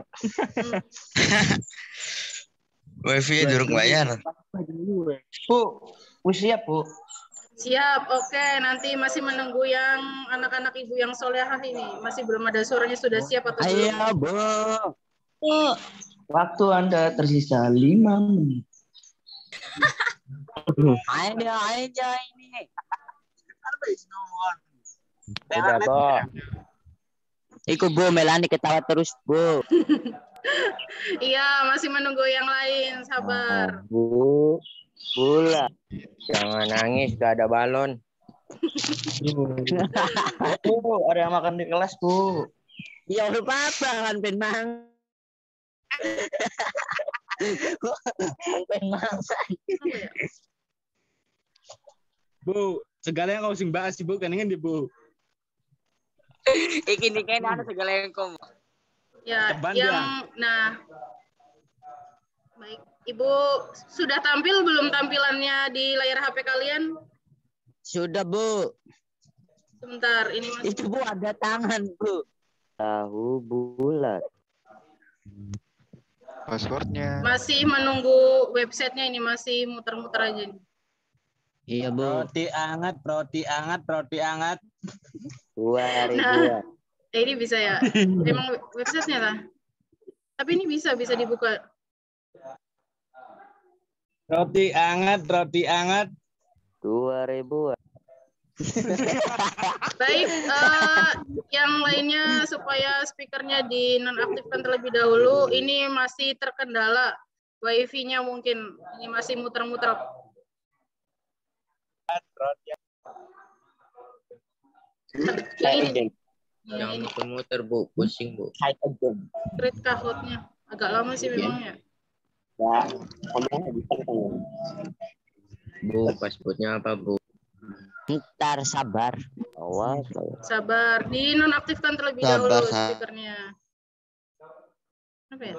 Wifi durung bayar.
Bu, wis siap, Bu.
Siap, oke. Nanti masih menunggu yang anak-anak ibu yang solehah ini. Masih belum ada suaranya, sudah siap atau belum?
Ayo, Bu.
Bu.
Waktu Anda tersisa lima menit.
Ayo, ayo ini.
Udah, Bu.
Iku, Bu, Melani ketawa terus, Bu.
Iya, masih menunggu yang lain. Sabar.
Bu. Bula. Jangan nangis, gak ada balon.
Bu, ada yang makan di kelas, Bu.
Ya udah apa-apa kan pen mang. Pen mang.
Bu, segala yang kau sing bahas sih, Bu, kan ini, Bu.
Iki nih kan ada segala yang kom.
Ya,
Teban
yang nah. Baik, Ibu sudah tampil belum tampilannya di layar H P kalian?
Sudah, Bu.
Sebentar, ini masih
Itu, Bu, ada tangan, Bu. Tahu bulat.
Passwordnya.
masih menunggu websitenya ini masih muter-muter aja nih.
Iya, Bu.
Roti anget, roti anget, roti anget.
Dua ribu.
Nah, eh, ini bisa ya? Emang websitenya lah. Tapi ini bisa bisa dibuka.
Roti anget, roti anget.
Dua ribu.
Baik, eh, yang lainnya supaya speakernya dinonaktifkan terlebih dahulu. Ini masih terkendala wifi-nya mungkin. Ini masih muter-muter. Ini, ya,
Jangan
ini
muter-muter, Bu. Pusing, Bu.
create kahootnya. Agak lama sih memang ya.
Bu, passwordnya apa, Bu?
Ntar sabar. Awas.
Sabar, dinonaktifkan terlebih
Sabar,
dahulu
sabar.
speakernya. Apa ya?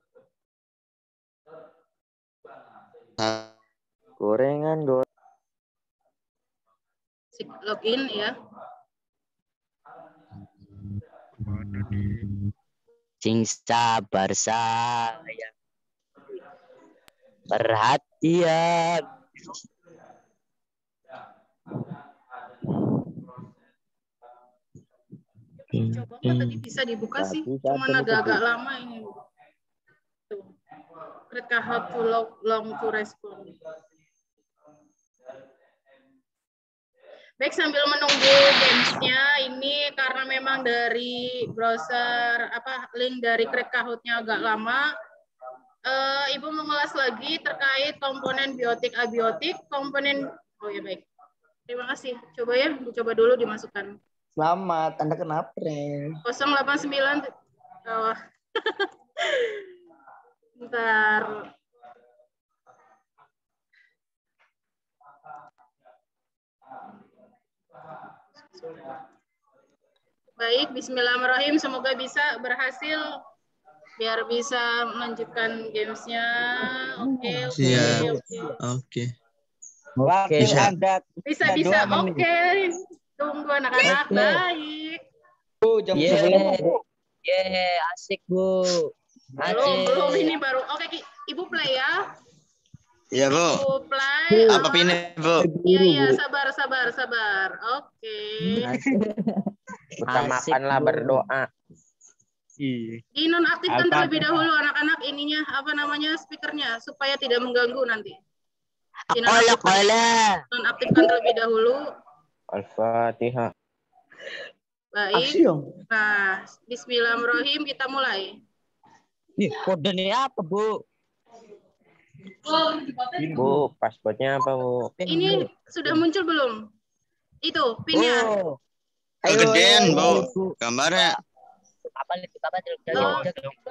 Gorengan go.
Login ya.
Sing sabar saya. Perhatian.
Coba kok tadi bisa dibuka sih, cuman agak-agak lama ini. Tuh. Create how to long, long to respond. Baik, sambil menunggu gamesnya ini karena memang dari browser apa link dari Create Kahoot-nya agak lama. Uh, Ibu mengulas lagi terkait komponen biotik abiotik, komponen oh ya baik. Terima kasih. Coba ya, dicoba dulu dimasukkan.
Selamat, Anda kenapa, Ren?
nol delapan sembilan oh. Bentar. Baik, bismillahirrahmanirrahim. Semoga bisa berhasil biar bisa melanjutkan gamesnya. Oke, oke,
Siap.
oke.
Oke.
Oke,
Bisa.
Anda.
Bisa, bisa. Oke. Tunggu anak-anak. Baik.
Bu, jam
Ye,
sebelas, Bu.
ye, asik Bu.
Belum,
Asik.
belum ini baru. Oke, Ki. Ibu play ya.
Iya, Bu.
Ibu play.
Apa pinnya, Bu?
Iya, iya, sabar, sabar, sabar. Oke.
Utamakanlah
Bu.
berdoa.
Dinonaktifkan terlebih dahulu anak-anak ininya apa namanya speakernya supaya tidak mengganggu nanti.
Dinonaktifkan.
Nonaktifkan terlebih dahulu.
Al-Fatihah.
Baik.
Aksi dong.
Nah, bismillahirrahmanirrahim kita mulai.
Nih, kodenya apa, Bu?
Bu, passwordnya apa, Bu?
Ini sudah muncul belum? Itu pinnya.
Oh,
Oh, gedean, Bu. Gambarnya.
apa itu apa
Oh.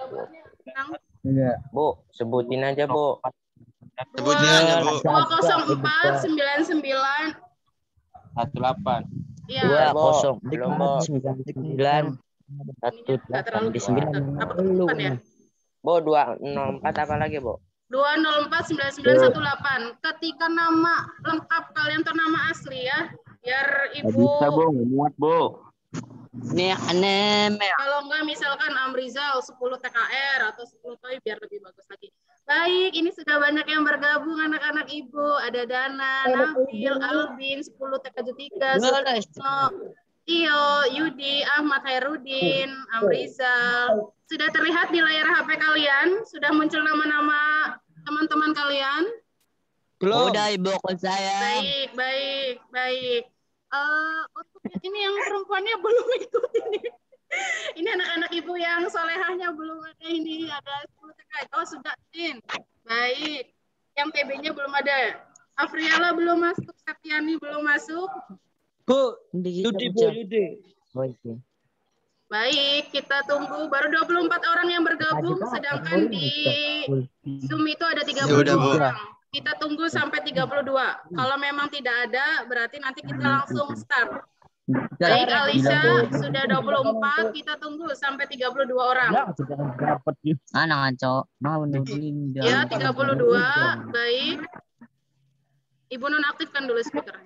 Bu, sebutin aja, Bu.
Sebutnya aja, Bu.
dua nol empat sembilan sembilan
satu delapan.
Iya.
dua
Bo.
kosong
Belum, Bo.
sembilan sembilan satu
Nggak terlalu
delapan sembilan.
apa ketutupan ya?
Bu, dua nol empat apa lagi, Bu?
dua nol empat sembilan sembilan satu delapan. Ketika nama lengkap kalian atau nama asli ya, biar Ibu.
muat, Bu.
Ini aneh.
Kalau enggak misalkan Amrizal sepuluh T K R atau sepuluh T O I biar lebih bagus lagi. Baik, ini sudah banyak yang bergabung anak-anak Ibu. Ada Dana, Nabil, Albin, sepuluh T K J tiga, Sukno, Tio, Yudi, Ahmad Hairudin, Amrizal. Sudah terlihat di layar H P kalian? Sudah muncul nama-nama teman-teman kalian?
Belum. Udah Ibu saya.
Baik, baik, baik. Uh, untuk ini yang perempuannya belum ikut ini. Ini anak-anak Ibu yang solehahnya belum ada ini. Ada sepuluh T K. Oh, sudah, Tin. Baik. Yang T B-nya belum ada. Afriala belum masuk. Septiani belum masuk.
Bu, Yudi, Bu, Yudi.
Oh, iya.
Baik, kita tunggu. Baru dua puluh empat orang yang bergabung. Sedangkan di Zoom itu ada tiga puluh dua
Ya udah, Bu.
orang. Kita tunggu sampai tiga puluh dua. Kalau memang tidak ada, berarti nanti kita langsung start. Baik, Alisa sudah dua puluh empat. Kita tunggu sampai tiga puluh dua orang.
Mana ngaco? Mau nungguin.
Ya, tiga puluh dua. Baik. Ibu nonaktifkan dulu speaker.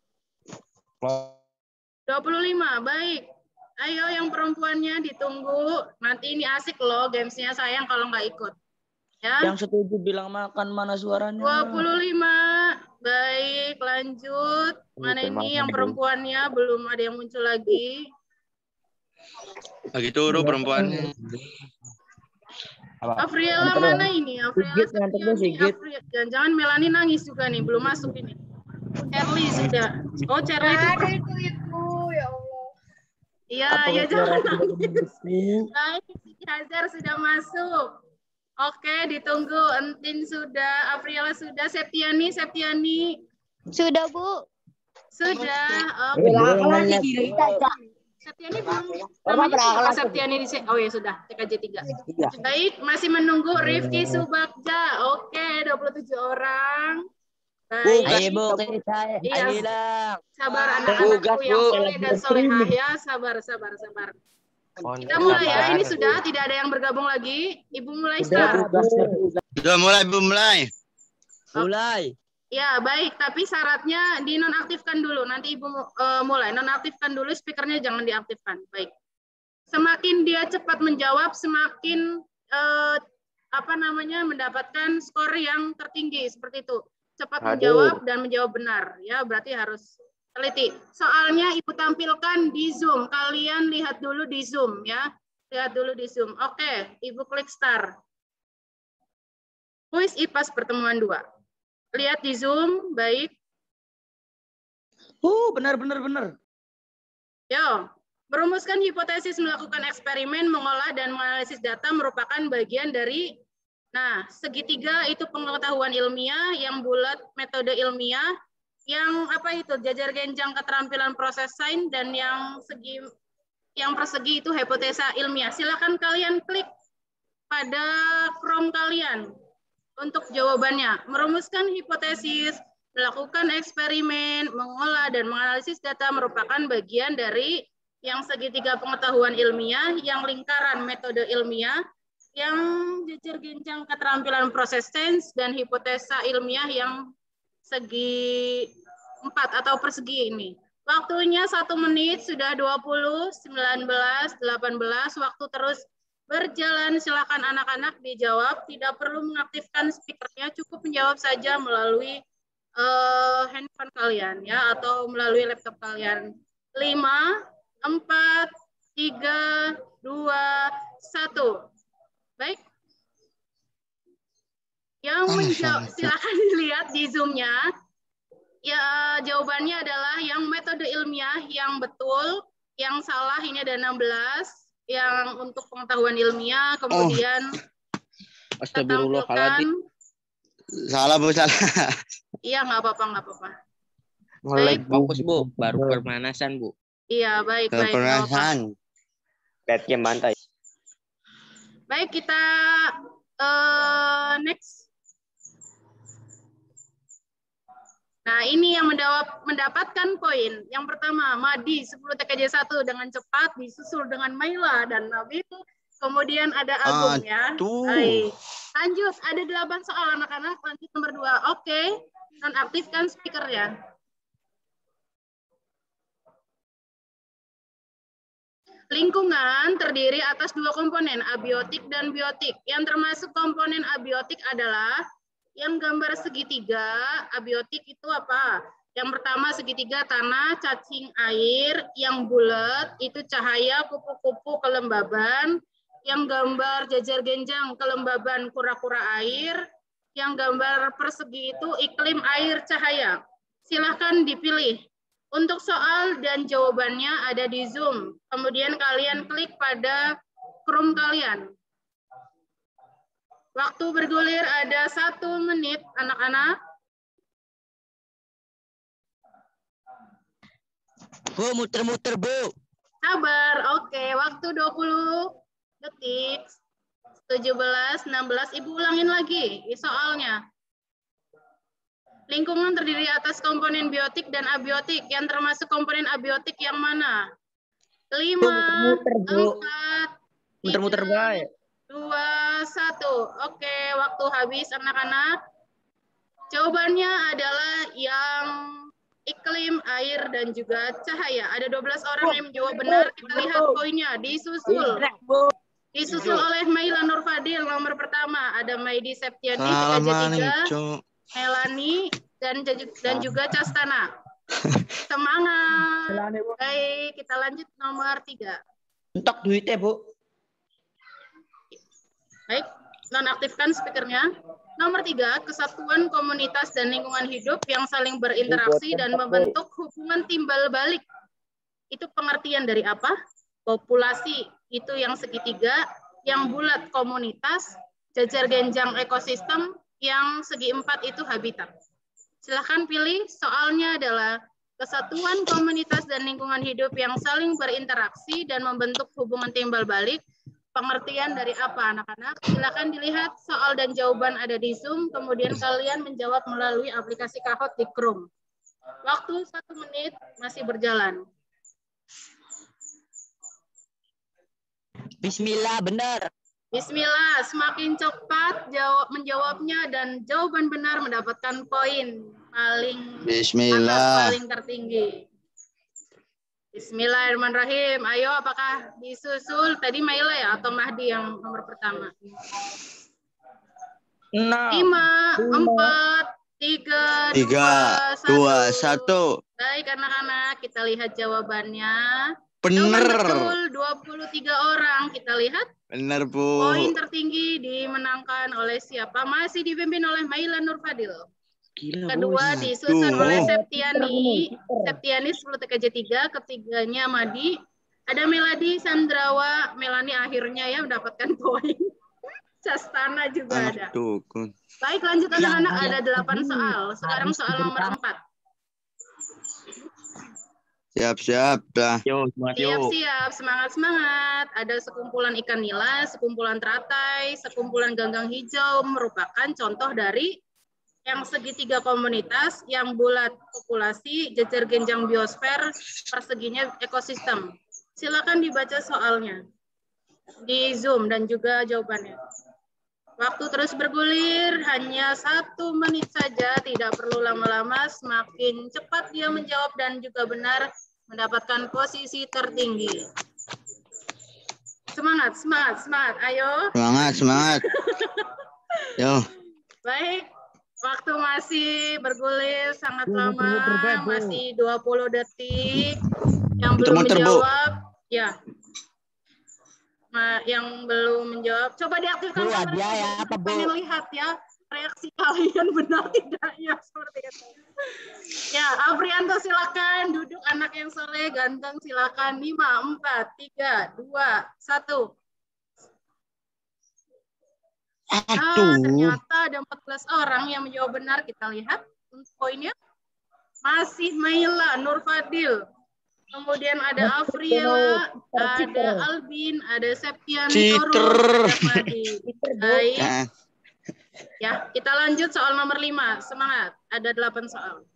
dua puluh lima. Baik. Ayo yang perempuannya ditunggu. Nanti ini asik loh gamesnya. Sayang kalau nggak ikut. Ya.
Yang setuju bilang makan, mana suaranya?
dua puluh lima. Baik, lanjut. Mana ini yang perempuannya? Belum ada yang muncul lagi.
Lagi turu perempuannya.
Afriela mana ini? Afriela Septiani. Jangan-jangan Melani nangis juga nih, belum masuk ini. Charlie sudah. Oh, Charlie itu itu itu ya Allah. Iya, ya jangan nangis. Baik, Siti Hazar sudah masuk. Oke, ditunggu. Entin sudah, Afriela sudah, Septiani, Septiani.
Sudah, Bu.
Sudah.
Eh,
Oke.
belum.
Septiani belum. Namanya siapa Septiani di sini? Oh ya sudah, T K J tiga. Baik, masih menunggu Rifki Subagja. Oke, dua puluh tujuh orang. Baik.
Ayo Bu, saya.
Iya.
Ayo bilang.
Sabar anak-anakku yang soleh dan solehah ya. Sabar, sabar, sabar. Kita mulai ya. Ini sudah tidak ada yang bergabung lagi. Ibu mulai start.
Sudah mulai, Bu, mulai.
Mulai.
Ya, baik. Tapi syaratnya dinonaktifkan dulu. Nanti Ibu uh, mulai. Nonaktifkan dulu, speakernya jangan diaktifkan. Baik. Semakin dia cepat menjawab, semakin uh, apa namanya mendapatkan skor yang tertinggi. Seperti itu. Cepat
Aduh.
menjawab dan menjawab benar. Ya, berarti harus teliti. Soalnya Ibu tampilkan di Zoom. Kalian lihat dulu di Zoom ya. Lihat dulu di Zoom. Oke, Ibu klik start. Kuis I P A S pertemuan dua. Lihat di Zoom, baik.
Oh, benar benar benar.
Yo, merumuskan hipotesis melakukan eksperimen, mengolah dan menganalisis data merupakan bagian dari nah, segitiga itu pengetahuan ilmiah, yang bulat metode ilmiah, yang apa itu jajar genjang keterampilan proses sains, dan yang segi yang persegi itu hipotesa ilmiah. Silakan kalian klik pada Chrome kalian untuk jawabannya. Merumuskan hipotesis, melakukan eksperimen, mengolah dan menganalisis data merupakan bagian dari yang segitiga pengetahuan ilmiah, yang lingkaran metode ilmiah, yang jajar genjang keterampilan proses sains, dan hipotesa ilmiah yang segi empat atau persegi ini. Waktunya satu menit, sudah dua puluh, sembilan belas, delapan belas, waktu terus berjalan. Silakan anak-anak dijawab, tidak perlu mengaktifkan speakernya, cukup menjawab saja melalui uh, handphone kalian ya, atau melalui laptop kalian. lima, empat, tiga, dua, satu. Baik. Yang menjawab, silakan dilihat di Zoom-nya. Ya, jawabannya adalah yang metode ilmiah yang betul, yang salah ini ada enam belas, yang untuk pengetahuan ilmiah, kemudian
oh. Astagfirullahaladzim.
Salah, Bu, salah.
Iya, nggak apa-apa, nggak apa-apa.
Baik, fokus, Bu. Baru pemanasan, Bu.
Iya, baik, baik.
Pemanasan.
Lihatnya mantai.
Baik, kita uh, next. Nah, ini yang mendawap, mendapatkan poin. Yang pertama, Madi sepuluh T K J satu dengan cepat, disusul dengan Maila dan Nabil. Kemudian ada Agung ya. Baik. Lanjut, ada delapan soal anak-anak. Lanjut nomor dua. Oke, nonaktifkan speakernya. Lingkungan terdiri atas dua komponen, abiotik dan biotik. Yang termasuk komponen abiotik adalah yang gambar segitiga. Abiotik itu apa? Yang pertama segitiga tanah, cacing air. Yang bulat itu cahaya, kupu-kupu, kelembaban. Yang gambar jajar genjang, kelembaban, kura-kura air. Yang gambar persegi itu iklim, air, cahaya. Silahkan dipilih. Untuk soal dan jawabannya ada di Zoom. Kemudian kalian klik pada Chrome kalian. Waktu bergulir ada satu menit, anak-anak.
Bu, muter-muter, Bu.
Sabar, oke. Waktu dua puluh detik. tujuh belas, enam belas. Ibu ulangin lagi soalnya. Lingkungan terdiri atas komponen biotik dan abiotik. Yang termasuk komponen abiotik yang mana? Lima, empat,
Muter-muter baik.
dua, satu. Oke, waktu habis anak-anak. Jawabannya adalah yang iklim, air, dan juga cahaya. Ada dua belas orang yang menjawab benar. Kita lihat poinnya. Disusul. Disusul oleh Maila Nurfadil nomor pertama. Ada Maidi Septiani, T K J tiga. Melani dan dan juga Castana. Semangat. Baik, kita lanjut nomor tiga.
Entok duitnya, Bu.
Baik, nonaktifkan speakernya. Nomor tiga, kesatuan komunitas dan lingkungan hidup yang saling berinteraksi dan membentuk hubungan timbal balik. Itu pengertian dari apa? Populasi itu yang segitiga, yang bulat komunitas, jajar genjang ekosistem, yang segi empat itu habitat. Silahkan pilih, soalnya adalah Kesatuan komunitas dan lingkungan hidup yang saling berinteraksi dan membentuk hubungan timbal balik. Pengertian dari apa, anak-anak? Silakan dilihat soal dan jawaban ada di Zoom, kemudian kalian menjawab melalui aplikasi Kahoot di Chrome. Waktu satu menit masih berjalan.
Bismillah, benar.
Bismillah, semakin cepat jawab menjawabnya dan jawaban benar mendapatkan poin paling
Bismillah.
atas, paling tertinggi. Bismillahirrahmanirrahim. Ayo, apakah disusul tadi Maila ya atau Mahdi yang nomor pertama? Lima, empat, tiga,
Tiga, dua, satu.
Baik anak-anak, kita lihat jawabannya.
Bener.
Jawaban betul, dua puluh tiga orang. Kita lihat.
Bener, Bu.
Poin tertinggi dimenangkan oleh siapa? Masih dipimpin oleh Maila Nur Fadil.
Gila,
Kedua
boy.
disusun
Tuh.
oleh Septiani. Septiani sepuluh T K J tiga. Ketiganya Madi. Ada Meladi, Sandrawa, Melani akhirnya ya mendapatkan poin. Castana juga ada.
Dukun.
Baik, lanjut anak-anak. Ada delapan soal. Sekarang soal nomor empat.
Siap-siap dah.
Yo, semangat yo.
Siap-siap, semangat-semangat. Ada sekumpulan ikan nila, sekumpulan teratai, sekumpulan ganggang hijau merupakan contoh dari yang segitiga komunitas, yang bulat populasi, jejer genjang biosfer, perseginya ekosistem. Silakan dibaca soalnya di Zoom dan juga jawabannya. Waktu terus bergulir, hanya satu menit saja, tidak perlu lama-lama. Semakin cepat dia menjawab dan juga benar, mendapatkan posisi tertinggi. Semangat, semangat, semangat. Ayo.
Semangat, semangat. Yo.
Baik, waktu masih bergulir sangat lama, masih dua puluh detik. Yang belum
Muter-muter, Bu.
menjawab, ya. Ma- yang belum menjawab, coba diaktifkan
Bu,
kamera.
dia ya, apa, Bu?
Pengen lihat ya reaksi kalian benar tidaknya seperti itu. Ya, Aprianto silakan, duduk anak yang soleh, ganteng silakan. Lima, empat, tiga, dua, satu. Ah,
Aduh.
ternyata ada empat belas orang yang menjawab benar. Kita lihat poinnya. Masih Maila, Nur Fadil. Kemudian ada Afriela, ada Albin, ada Septiani, Torul, ada Madi. Baik.
Nah,
Ya, kita lanjut soal nomor lima. Semangat. Ada delapan soal.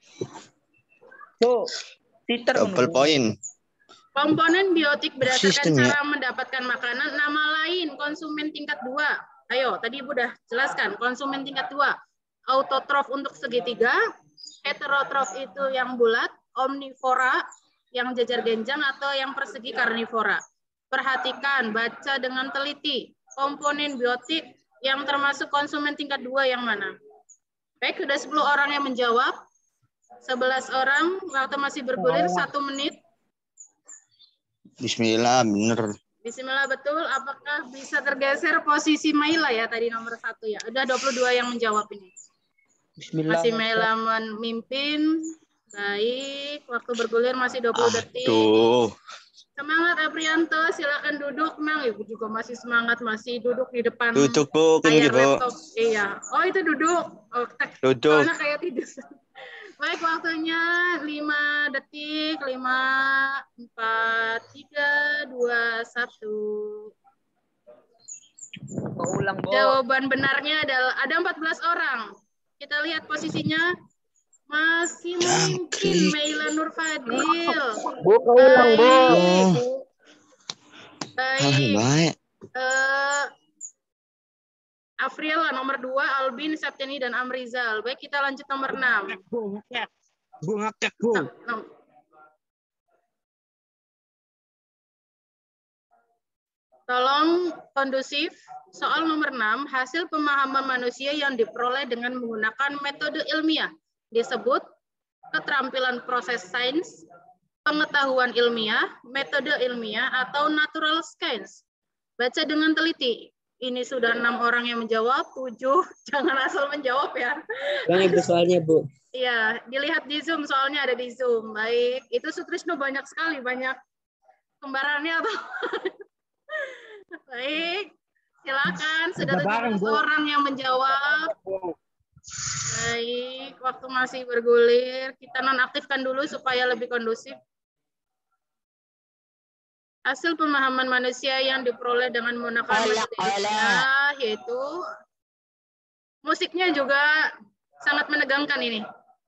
Bu, titer.
double poin.
Komponen biotik berdasarkan
Sistem, ya.
cara mendapatkan makanan. Nama lain konsumen tingkat dua. Ayo, tadi Ibu udah jelaskan. Konsumen tingkat dua. Autotrof untuk segitiga. Heterotrof itu yang bulat. Omnivora yang jajar genjang atau yang persegi karnivora. Perhatikan, baca dengan teliti. Komponen biotik yang termasuk konsumen tingkat dua yang mana? Baik, sudah sepuluh orang yang menjawab. sebelas orang, waktu masih bergulir, satu menit.
Bismillah, bener.
Bismillah, betul. Apakah bisa tergeser posisi Maila ya, tadi nomor satu ya? Ada dua puluh dua yang menjawab ini.
Bismillah.
Masih Maila memimpin. Baik, waktu bergulir masih dua puluh detik.
Tuh.
Semangat Aprianto, silakan duduk. Mang, Ibu juga masih semangat, masih duduk di depan
Duduk, Bu. Kan
layar
gitu.
laptop. Iya. Oh, itu duduk. Oh,
Duduk.
soalnya kayak tidur. Baik, waktunya lima detik. lima, empat, tiga, dua, satu.
Ulang, Bu.
Jawaban benarnya adalah ada empat belas orang. Kita lihat posisinya. Masih memimpin Maila Nur Fadil.
Bu, kau ulang, Bu.
Oh,
Baik.
baik.
Eh, Afriela nomor dua, Albin, Septiani, dan Amrizal. Baik, kita lanjut nomor enam.
Bu, ngakek. Bu, ngakek, Bu.
Tolong kondusif. Soal nomor enam, hasil pemahaman manusia yang diperoleh dengan menggunakan metode ilmiah. Disebut keterampilan proses sains, pengetahuan ilmiah, metode ilmiah, atau natural science. Baca dengan teliti. Ini sudah enam orang yang menjawab, tujuh. Jangan asal menjawab ya.
Bang, itu soalnya, Bu.
Iya, dilihat di Zoom, soalnya ada di Zoom. Baik, itu Sutrisno banyak sekali, banyak kembarannya atau baik, silakan. Sudah tujuh belas orang yang menjawab. Baik, waktu masih bergulir. Kita nonaktifkan dulu supaya lebih kondusif. Hasil pemahaman manusia yang diperoleh dengan menggunakan metodenya yaitu musiknya juga sangat menegangkan ini.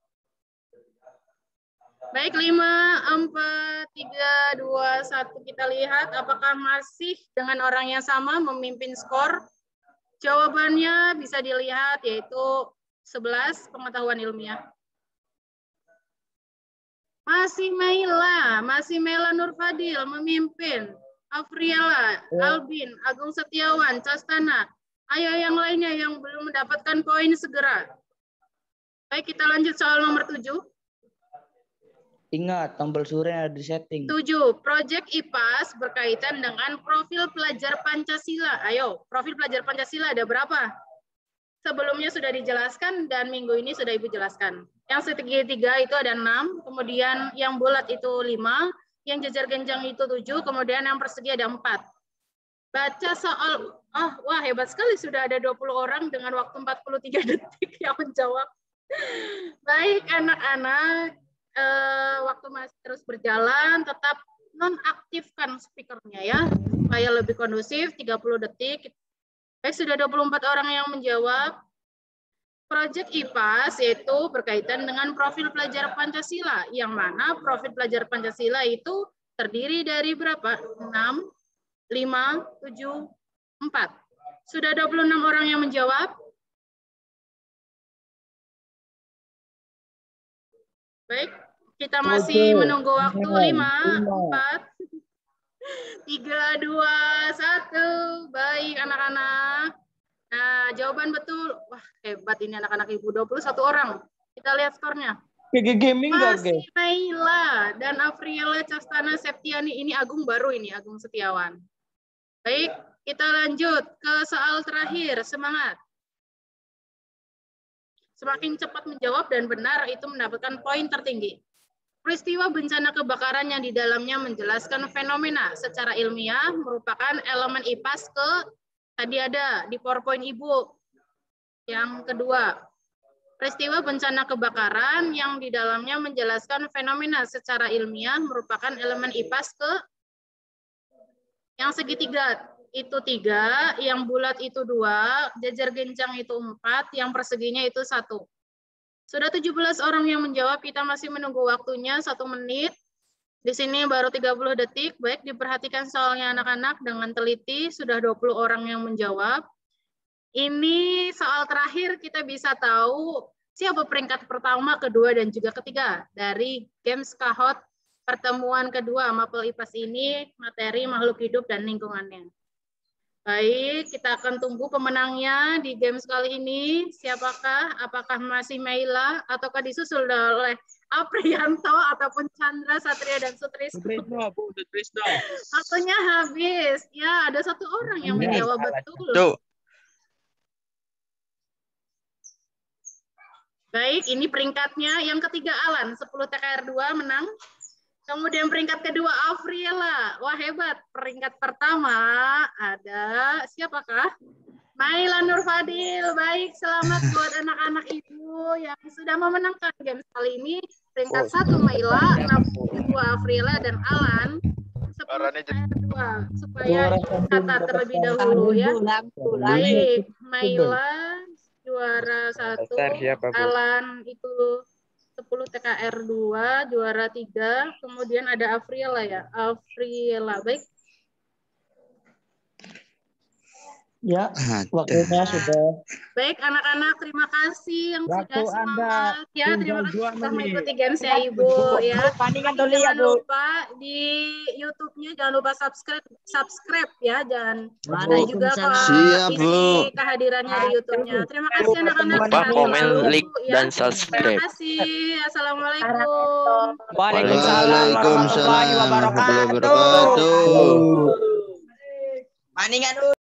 Baik, lima, empat, tiga, dua, satu. Kita lihat apakah masih dengan orang yang sama memimpin skor. Jawabannya bisa dilihat yaitu sebelas, pengetahuan ilmiah. Masih Maila, masih Mela Nurfadil memimpin. Afriela, Albin, Agung Setiawan, Castana. Ayo yang lainnya yang belum mendapatkan poin segera. Baik, kita lanjut soal nomor tujuh.
Ingat, tombol sure ada di setting.
Tujuh, Project I P A S berkaitan dengan profil pelajar Pancasila. Ayo, profil pelajar Pancasila ada berapa? Sebelumnya sudah dijelaskan dan minggu ini sudah Ibu jelaskan. Yang segitiga itu ada enam, kemudian yang bulat itu lima, yang jajar genjang itu tujuh, kemudian yang persegi ada empat. Baca soal, oh wah hebat sekali, sudah ada dua puluh orang dengan waktu empat puluh tiga detik yang menjawab. Baik anak-anak, eh, waktu masih terus berjalan, tetap nonaktifkan speakernya ya, supaya lebih kondusif, tiga puluh detik. Baik, sudah dua puluh empat orang yang menjawab. Project I P A S yaitu berkaitan dengan profil pelajar Pancasila, yang mana profil pelajar Pancasila itu terdiri dari berapa? enam, lima, tujuh, empat. Sudah dua puluh enam orang yang menjawab. Baik, kita masih menunggu waktu. lima, empat, tiga, dua, satu. Baik anak-anak. Nah, jawaban betul. Wah, hebat ini anak-anak Ibu. dua puluh satu orang. Kita lihat skornya.
G G Gaming gak,
Masih Naila dan Afriela Castana Septiani. Ini Agung baru ini, Agung Setiawan. Baik, kita lanjut ke soal terakhir. Semangat. Semakin cepat menjawab dan benar itu mendapatkan poin tertinggi. Peristiwa bencana kebakaran yang di dalamnya menjelaskan fenomena secara ilmiah merupakan elemen I P A S ke tadi ada di PowerPoint Ibu. Yang kedua, peristiwa bencana kebakaran yang di dalamnya menjelaskan fenomena secara ilmiah merupakan elemen I P A S ke yang segitiga itu tiga, yang bulat itu dua, jajar genjang itu empat, yang perseginya itu satu. Sudah tujuh belas orang yang menjawab, kita masih menunggu waktunya satu menit. Di sini baru tiga puluh detik. Baik, diperhatikan soalnya anak-anak dengan teliti. Sudah dua puluh orang yang menjawab. Ini soal terakhir kita bisa tahu siapa peringkat pertama, kedua, dan juga ketiga dari Games Kahot pertemuan kedua Mapel I P A S ini, materi makhluk hidup dan lingkungannya. Baik, kita akan tunggu pemenangnya di games kali ini. Siapakah? Apakah masih Maila ataukah disusul oleh Aprianto ataupun Chandra, Satria, dan Sutrisno?
Sutrisno, Bu, Sutrisno.
Waktunya habis. Ya, ada satu orang yang menjawab betul.
Tuh.
Baik, ini peringkatnya. Yang ketiga Alan, sepuluh T K R dua menang. Kemudian peringkat kedua Afriela. Wah, hebat. Peringkat pertama ada siapakah? Maila Nurfadil. Baik, selamat buat anak-anak Ibu yang sudah memenangkan games kali ini. Peringkat satu Maila, kedua Afriela dan Alan. sepuluh T K R dua supaya kata terlebih dahulu ya. Baik, Maila juara satu, Alan itu sepuluh T K R dua, juara tiga, kemudian ada Afriela ya, Afriela. Baik.
Ya, waktunya sudah.
Baik, anak-anak, terima kasih yang
Waktu
sudah semangat.
Anda
Ya, terima kasih
dua
sudah
menit.
mengikuti games ya, Ibu. Ya. Jangan lupa di YouTube-nya, jangan lupa subscribe, subscribe ya, jangan dan juga Pak
Siap, Bu.
isi kehadirannya di YouTube-nya. Terima kasih anak-anak.
Lupa
Sehat
komen,
selalu,
like,
ya.
dan
Terima
subscribe.
kasih. Assalamualaikum.
Waalaikumsalam warahmatullahi wabarakatuh.
Maningan